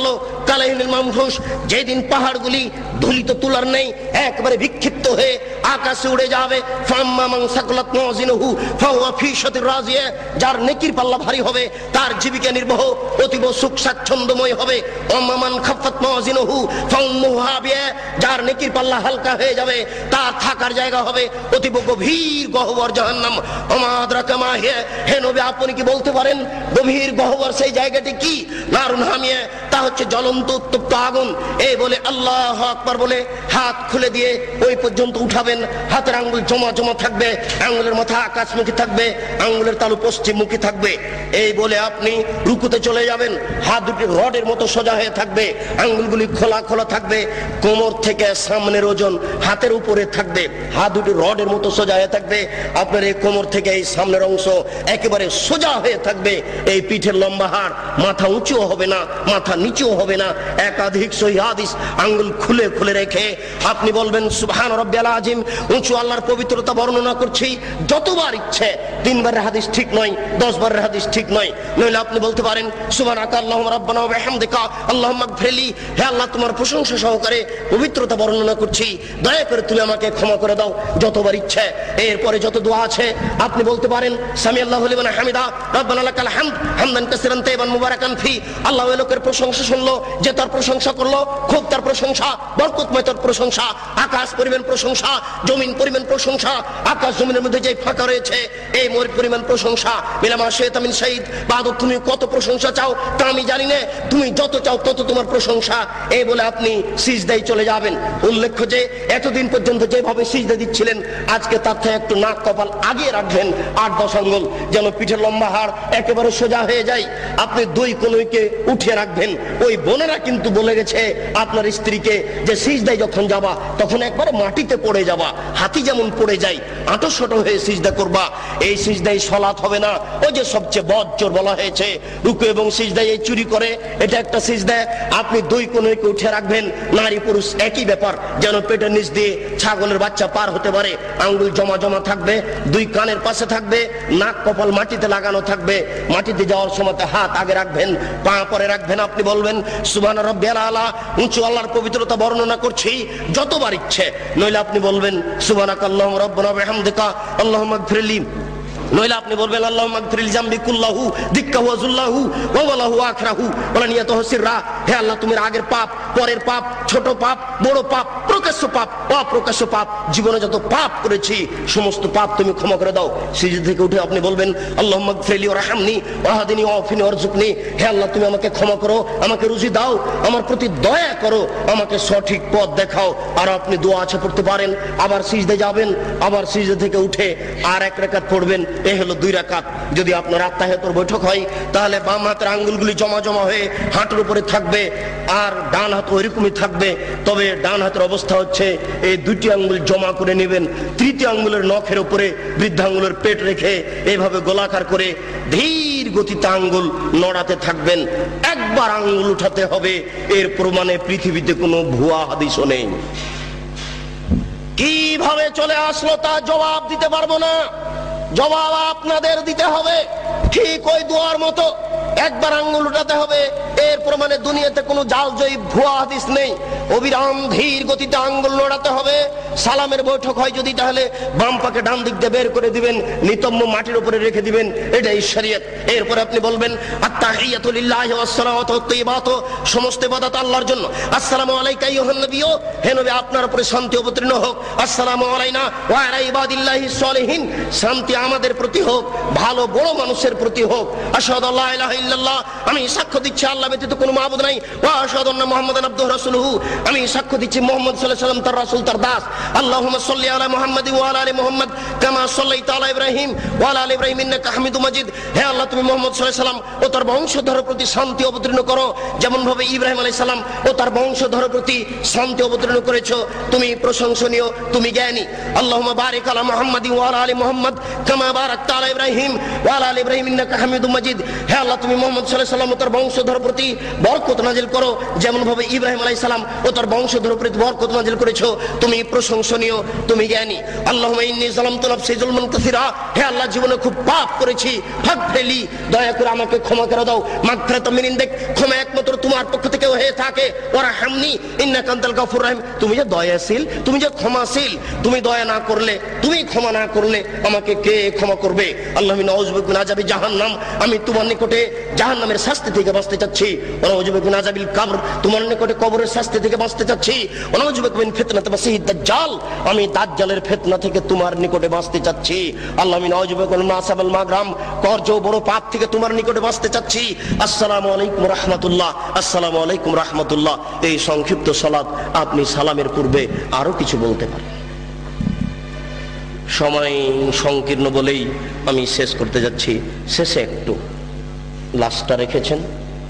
কালাইহিল মানফুস, যেদিন পাহাড়গুলি ধুলিত তুলার নেই একবারে বিক্ষিপ্ত হয়ে আকাশে উড়ে যাবে। ফাম্মা মান সাকালাত মাওয়াজিনুহু ফাহুয়া ফি শাতির রাজিয়া, যার নেকির পাল্লা ভারী হবে তার জীবিকা নির্বাহ অতীব সুখ স্বাচ্ছন্দ্যময় হবে। ওয়াম্মা মান খাফফাত মাওয়াজিনুহু ফাউম্মুহু হাবিয়া, যার নেকির পাল্লা হালকা হয়ে যাবে তার থাকার জায়গা হবে অতীব গভীর গহ্বর জাহান্নাম। ওমা আদরাকা মা হিয়া, হে নবী আপনি কি বলতে পারেন গভীর গহ্বর সেই জায়গাটি কি? নারুন হামিয়া, তা হচ্ছে জ্বলন্ত উত্তপ্ত আগুন। এই বলে আল্লাহু আকবার বলে হাত খুলে দিয়ে ওই পর্যন্ত উঠাবেন। হাতের আঙ্গুল জমা জমা থাকবে, আঙ্গুলের মাথা আকাশমুখী থাকবে, আঙ্গুলের তালু পশ্চিমমুখী থাকবে। এই বলে আপনি রুকুতে চলে যাবেন। হাত দুটি রডের মতো সোজা হয়ে থাকবে, আঙ্গুলগুলি খোলা খোলা থাকবে, কোমর থেকে সামনের ওজন হাতের উপরে থাকবে। হাত দুটি রডের মতো সোজা হয়ে থাকবে, আপনার এই কোমর থেকে এই সামনের অংশ একেবারে সোজা হয়ে থাকবে। এই পিঠের লম্বা হাড়, মাথা উঁচুও হবে না, মাথা নিচুও হবে না। একাধিক সহিহ হাদিস আঙ্গুল খুলে খুলে রেখে আপনি বলবেন সুবহান রাব্বিয়াল আযীম। উঁচু আল্লাহর পবিত্রতা বর্ণনা করছি যতবার ইচ্ছে। 3 বারের হাদিস ঠিক নয়, 10 বারের হাদিস ঠিক নয়। নইলে আপনি বলতে পারেন সুবহানাকা আল্লাহুম্মা রাব্বানা ওয়া বিহামদিকা আল্লাহুম্মা গফিরলি, হে আল্লাহ তোমার প্রশংসা সহকারে পবিত্রতা বর্ণনা করছি, দয়া করে তুমি আমাকে ক্ষমা করে দাও, যতবার ইচ্ছে। এরপরে যত দোয়া আছে আপনি বলতে পারেন সামি আল্লাহু লিমান হামিদা রাব্বানা লাকাল হামদ হামদান কাসীরান তাইয়িবান মুবারাকান ফি। আল্লাহ ওই লোকের প্রশংসা শুনলো যে তার প্রশংসা করলো, খুব তার প্রশংসা, বরকতময় তার প্রশংসা। আকাশ পরিমাণ প্রশংসা, জমিন পরিমাণ প্রশংসা, আকাশ জমিনের মধ্যে যে ফাঁকা রয়েছে এই পরিমাণ প্রশংসা। মিলামা শাইতা মিন শাহিদ, বাদক তুমি কত প্রশংসা চাও তা আমি জানি না, তুমি যত চাও তত তোমার প্রশংসা। এই বলে আপনি সিজদায় চলে যাবেন। উল্লেখ্য যে এতদিন পর্যন্ত যেভাবে সিজদা দিচ্ছিলেন আজকে তার থেকে একটু নাক কপাল আগিয়ে রাখবেন 8-10 আঙ্গুল, যেন পিঠের লম্বা হাড় একেবারে সোজা হয়ে যায়। আপনি 2 কনুইকে উঠিয়ে রাখবেন। ওই বোনেরা কিন্তু বলে গেছে আপনার স্ত্রীকে যে সিজদায় যখন যাবা তখন একবারে মাটিতে পড়ে যাবা, হাতি যেমন পড়ে যায় আঁটো হয়ে সিজদা করবা। এই সিজদায় সালাত হবে না। ওই যে সবচেয়ে বজ্জর বলা হয়েছে রুকু এবং সিজদায় এই চুরি করে, এটা একটা সিজদা। আপনি 2 কনুইকে উঠে রাখবেন। নারী পুরুষ একই ব্যাপার, যেন পেটের নিচ দিয়ে ছাগলের বাচ্চা পার হতে পারে। আঙ্গুল জমা জমা থাকবে, 2 কানের পাশে থাকবে, নাক কপাল মাটিতে লাগানো থাকবে। মাটিতে যাওয়ার সময় হাত আগে রাখবেন, পা পরে রাখবেন। আপনি বলবেন সুবহান রাব্বিয়াল আলা, উঁচু আল্লাহর পবিত্রতা বর্ণনা করছি যতবার ইচ্ছে। নইলে আপনি বলবেন সুবহানাকা আল্লাহুম্মা রাব্বানা ওয়া বিহামদিকা আল্লাহুম্মা গফিরলি। নইলে আপনি বলবেন আল্লাহুম্মা গফিরলি জামবি কুল্লাহু দিক্কাহু ওয়া যুল্লাহু ওয়া ওয়ালাহু আখরাহু ওয়া নিয়াতুহু সিররা। হে আল্লাহ তুমি আগের পাপ, পরের পাপ, ছোট পাপ, বড় পাপ, প্রকাশ্য পাপ, অপ্রকাশ্য পাপ, জীবনে যত পাপ করেছি সমস্ত পাপ তুমি ক্ষমা করে দাও। সিজদা থেকে উঠে আপনি বলবেন আল্লাহুম্মা গফিরলি ওয়ারহামনি ওয়াহদিনি ওয়াফিনি ওয়ারযুকনি। হে আল্লাহ তুমি আমাকে ক্ষমা করো, আমাকে রুজি দাও, আমার প্রতি দয়া করো, আমাকে সঠিক পথ দেখাও। আর আপনি দোয়া আছে পড়তে পারেন। আবার সিজদা যাবেন, আবার সিজদা থেকে উঠে আর 1 রাকাত পড়বেন। এই হলো 2 রাকাত। যদি আপনার আত্মাহিয়াতুর বৈঠক হয় তাহলে বাম হাতের আঙ্গুলগুলি জমা জমা হয়ে হাঁটুর উপরে থাকবে, আর ডান হাত ওইরকমই থাকবে। তবে ডান হাতের অবস্থা হচ্ছে এই 2টি আঙ্গুল জমা করে নেবেন, 3টি আঙ্গুলের নখের উপরে বৃদ্ধাঙ্গুলের পেট রেখে এইভাবে গোলাকার করে ধীর গতিতে আঙ্গুল নড়াতে থাকবেন। একবার আঙ্গুল উঠাতে হবে। এর প্রমাণে পৃথিবীতে কোনো ভুয়া হাদিসও নেই। কিভাবে চলে আসলো তা জবাব দিতে পারবো না, জবাব আপনাদের দিতে হবে। ঠিক ওই দোয়ার মতো একবার আঙ্গুল উঠাতে হবে। এর প্রমাণে দুনিয়াতে কোনো জালজয়ী ভুয়া হাদিস নেই। অবিরাম ধীর গতিতে আঙ্গুল নড়াতে হবে। সালামের বৈঠক হয় যদি তাহলে বাম পাকে ডান দিক দিয়ে বের করে দিবেন, নিতম্ব মাটির উপরে রেখে দিবেন, এটাই শরীয়ত। এরপরে আপনি বলবেন আত্তাহিয়াতু লিল্লাহি ওয়াস সালাওয়াতু তাইয়্যিবাতু, সমস্ত ইবাদত আল্লাহর জন্য। আসসালামু আলাইকা আইয়ুহান নবী, হে নবী আপনার উপরে শান্তি অবতীর্ণ হোক। আসসালামু আলাইনা ওয়া আলা ইবাদিল্লাহিস সলিহিন, শান্তি আমাদের প্রতি হোক, ভালো বড় মানুষের প্রতি হোক। আশহাদু আল্লা ইলাহা ইল্লাল্লাহ, আমি সাক্ষ্য দিচ্ছি আল্লাহ ব্যতীত কোনো মাবুদ নাই। ওয়া আশহাদু আন্না মুহাম্মাদান আবদুহু রাসূলুহু, আমি সাক্ষ্য দিচ্ছি মুহাম্মদ সাল্লাল্লাহু আলাইহি ওয়াসাল্লাম তার রাসূল, তার দাস। আল্লাহুম্মা সাল্লি আলা মুহাম্মাদিন ওয়া আলা আলি মুহাম্মাদ কামা সাল্লাইতা আলা ইব্রাহিম ওয়া আলা আলি ইব্রাহিম ইন্নাকা হামিদুম মাজিদ। হে আল্লাহ তুমি মুহাম্মদ সাল্লাল্লাহু আলাইহি ওয়াসাল্লাম ও তার বংশধরের প্রতি শান্তি অবতীর্ণ করো, যেমন ভাবে ইব্রাহিম আলাইহিস সালাম ও তার বংশধরের প্রতি শান্তি অবতীর্ণ করেছো। তুমি প্রশংসনীয়, তুমি জ্ঞানী। আল্লাহুম্মা বারিক আলা মুহাম্মাদিন ওয়া আলা আলি মুহাম্মাদ কামা বারাকতা আলা ইব্রাহিম ওয়া আলা আলি ইব্রাহিম ইন্নাকা হামিদুম মাজিদ। হে আল্লাহ তুমি মুহাম্মদ সাল্লাল্লাহু আলাইহি ওয়াসাল্লাম ও তার বংশধরের প্রতি প্রতি বরকত নাজিল করো, যেমন ভাবে ইব্রাহিম আলাইহিস সালাম ও তার বংশধর প্রতি বরকত নাজিল করেছো। তুমি প্রশংসনীয়, তুমি জ্ঞানী। আল্লাহুম্মা ইন্নী যালামতু নাফসি যুলমান কাসীরা, হে আল্লাহ জীবনে খুব পাপ করেছি, ফাগফিরলি, দয়া করে আমাকে ক্ষমা করে দাও। মাগফিরাতাম মিন ইনদিক, ক্ষমা একমাত্র তোমার পক্ষ থেকে হয়ে থাকে। ওয়ারহামনি ইন্নাকা আনতাল গাফুর রহিম, তুমি যে দয়াশীল, তুমি যে ক্ষমাশীল, তুমি দয়া না করলে, তুমি ক্ষমা না করলে আমাকে কে ক্ষমা করবে? আল্লাহুম্মা নাউযু বিকা মিন আযাবি জাহান্নাম, আমি তোমার নিকটে জাহান্নামের শাস্তি থেকে বাঁচতে চাচ্ছি। ওয়া নাউযু বিকা মিন আযাবিল কবর, তোমার নিকটে কবরের শাস্তি থেকে বাঁচতে চাচ্ছি। ওয়া নাউযু বিকা মিন ফিতনাতিল মাসিহিদ দাজ্জাল, আমি দাজ্জালের ফিতনা থেকে তোমার নিকটে বাঁচতে চাচ্ছি। আল্লাহুম্মা নাউযু বিকা মিন মাসাবাল মাগরাম, কর্জ বড় পাপ থেকে তোমার নিকটে বাঁচতে চাচ্ছি। আসসালামু আলাইকুম রাহমাতুল্লাহ, আসসালামু আলাইকুম রাহমাতুল্লাহ। এই সংক্ষিপ্ত সালাত আপনি সালামের পূর্বে আরো কিছু বলতে পারেন। সময় সংকীর্ণ বলেই আমি শেষ করতে যাচ্ছি। শেষে একটু লাস্টটা রেখেছেন,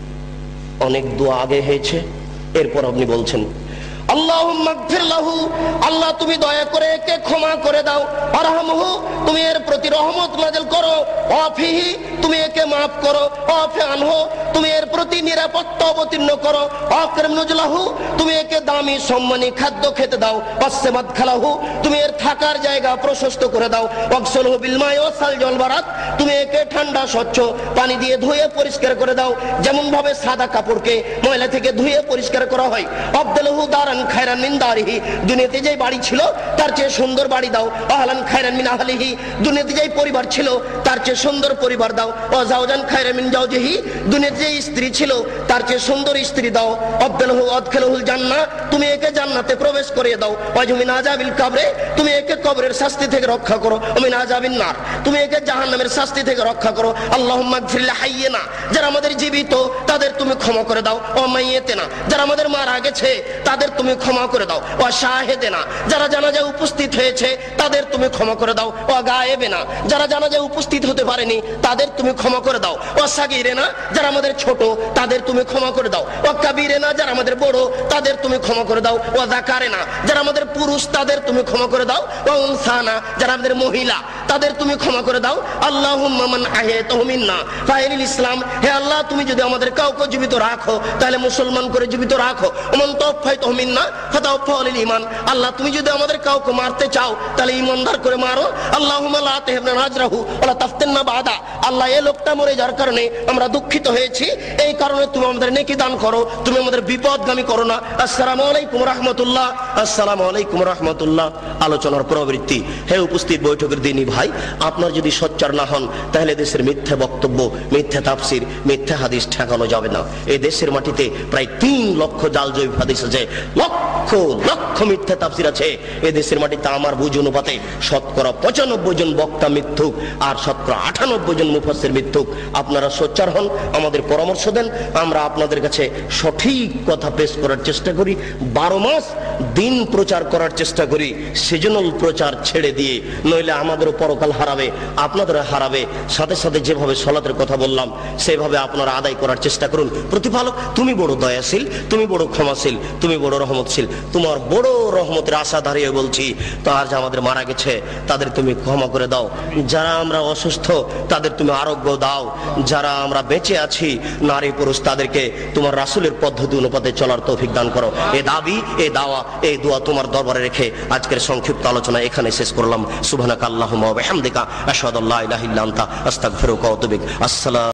অনেক দোয়া আগে হয়েছে, এরপর আপনি বলছেন আল্লাহুম্মা গফির লাহু, আল্লাহ তুমি দয়া করে একে ক্ষমা করে দাও। আরহামহু, তুমি এর প্রতি রহমত নাযিল করো। ওয়াফিহি, তুমি একে maaf করো। ওয়াফি আনহু, তুমি এর প্রতি নিরাপত্তা অবতীর্ণ করো। আকরিম নুজুলাহু, তুমি একে দামি সম্মানী খাদ্য খেতে দাও। ওয়াসসি মাদখালাহু, তুমি এর থাকার জায়গা প্রশস্ত করে দাও। ওয়াগসিলহু বিল মাই ওয়াস সালজি ওয়াল বারাদ, তুমি একে ঠান্ডা স্বচ্ছ পানি দিয়ে ধুয়ে পরিষ্কার করে দাও, যেমন ভাবে সাদা কাপড়কে ময়লা থেকে ধুয়ে পরিষ্কার করা হয়। আবদালহু দারান খায়রান মিন দারিহি, দুনিয়াতে যে বাড়ি ছিল তার চেয়ে সুন্দর বাড়ি দাও। আহলান খায়রান মিন আহলিহি, দুনিয়াতে যে পরিবার ছিল তার চেয়ে সুন্দর পরিবার দাও। ওয়া জাওজান খায়রান মিন জাওজিহি, দুনিয়াতে যে স্ত্রী ছিল তার চেয়ে সুন্দর স্ত্রী দাও। আবদালহু আদখিলহুল জান্নাহ, তুমি একে জান্নাতে প্রবেশ করিয়ে দাও। ওয়াজু মিন আযাবিল কবরে, তুমি একে কবরের শাস্তি থেকে রক্ষা করো। ওয়া মিন আযাবিন নার, তুমি একে জাহান্নামের শাস্তি থেকে রক্ষা করো। আল্লাহুম্মা গফির লিহাইয়িনা, যারা আমাদের জীবিত তাদের তুমি ক্ষমা করে দাও। ওয়া মাইয়িতিনা, যারা আমাদের মারা গেছে তাদের তুমি ক্ষমা করে দাও। ওয়া শাহিদিনা, যারা জানাজায় উপস্থিত হয়েছে তাদের তুমি ক্ষমা করে দাও। ওয়া গায়েবিনা, যারা জানাজায় উপস্থিত হতে পারেনি তাদের তুমি ক্ষমা করে দাও। ওয়া সাগীরিনা, যারা আমাদের ছোট তাদের তুমি ক্ষমা করে দাও। ওয়া কাবীরিনা, যারা আমাদের বড় তাদের তুমি ক্ষমা করে দাও। ওয়া যাকারিনা, যারা আমাদের পুরুষ তাদের তুমি ক্ষমা করে দাও। ওয়া উনসানা, যারা আমাদের মহিলা তাদের তুমি ক্ষমা করে দাও। আল্লাহুম্মা মান আহয়াতাহু মিন্না ফাইলিল ইসলাম, হে আল্লাহ তুমি যদি আমাদের কাউকে জীবিত রাখো তাহলে মুসলমান করে জীবিত রাখো। ওমান তাওফাইতাহু মিন্না ফাতাওফাহু লিল ঈমান, আল্লাহ তুমি যদি আমাদের কাউকে মারতে চাও তাহলে ঈমানদার করে মারো। আল্লাহুম্মা লা তাহরিমনা আজরাহু ওয়া লা তাফতিননা বাদা, আল্লাহ এই লোকটা মরে যাওয়ার কারণে আমরা দুঃখিত হয়েছি, এই কারণে তুমি আমাদের নেকি দান করো, তুমি আমাদের বিপদগামী করো না। আসসালামু আলাইকুম রাহমাতুল্লাহ, আসসালামু আলাইকুম রাহমাতুল্লাহ। আলোচনার প্রবৃত্তি। হে উপস্থিত বৈঠকের দিনী ভাই, আপনার যদি সোচ্চার না হন তাহলে দেশের মিথ্যা বক্তব্য, মিথ্যা তাফসির, মিথ্যা হাদিস ঠেকানো যাবে না। এই দেশের মাটিতে প্রায় 3 লক্ষ জাল জৈব হাদিস আছে, লক্ষ লক্ষ মিথ্যা তাফসির আছে। এই দেশের মাটিতে আমার বুঝ অনুপাতে শতকরা 95 জন বক্তা মিথ্যুক আর শতকরা 98 জন মুফাসসির মিথ্যুক। আপনারা সোচ্চার হন, আমাদের পরামর্শ দেন, আমরা আপনাদের কাছে সঠিক কথা পেশ করার চেষ্টা করি। 12 মাস দিন প্রচার করার চেষ্টা করি, সিজনাল প্রচার ছেড়ে দিয়ে, নইলে আমাদেরও পরকাল হারাবে, আপনাদেরও হারাবে। সাথে সাথে যেভাবে সালাতের কথা বললাম সেভাবে আপনারা আদায় করার চেষ্টা করুন। প্রতিপালক তুমি বড় দয়াশীল, তুমি বড় ক্ষমাশীল, তুমি বড় রহমতশীল, তোমার বড় রহমতের আশা দাঁড়িয়ে বলছি, তার যে আমাদের মারা গেছে তাদের তুমি ক্ষমা করে দাও। যারা আমরা অসুস্থ তাদের তুমি আরোগ্য দাও। যারা আমরা বেঁচে আছি নারী পুরুষ তাদেরকে তোমার রাসূলের পদ্ধতি অনুপাতে চলার তৌফিক দান করো। এই দাবি, এই দাওয়া, এই দোয়া তোমার দরবারে রেখে আজকের সংক্ষিপ্ত আলোচনা এখানে শেষ করলাম। সুবহানাকা আল্লাহুম্মা ওয়া বিহামদিকা আশহাদু আল্লা ইলাহা ইল্লা আনতা আস্তাগফিরুকা ওয়া আতুবু ইলাইক। আসসালাম।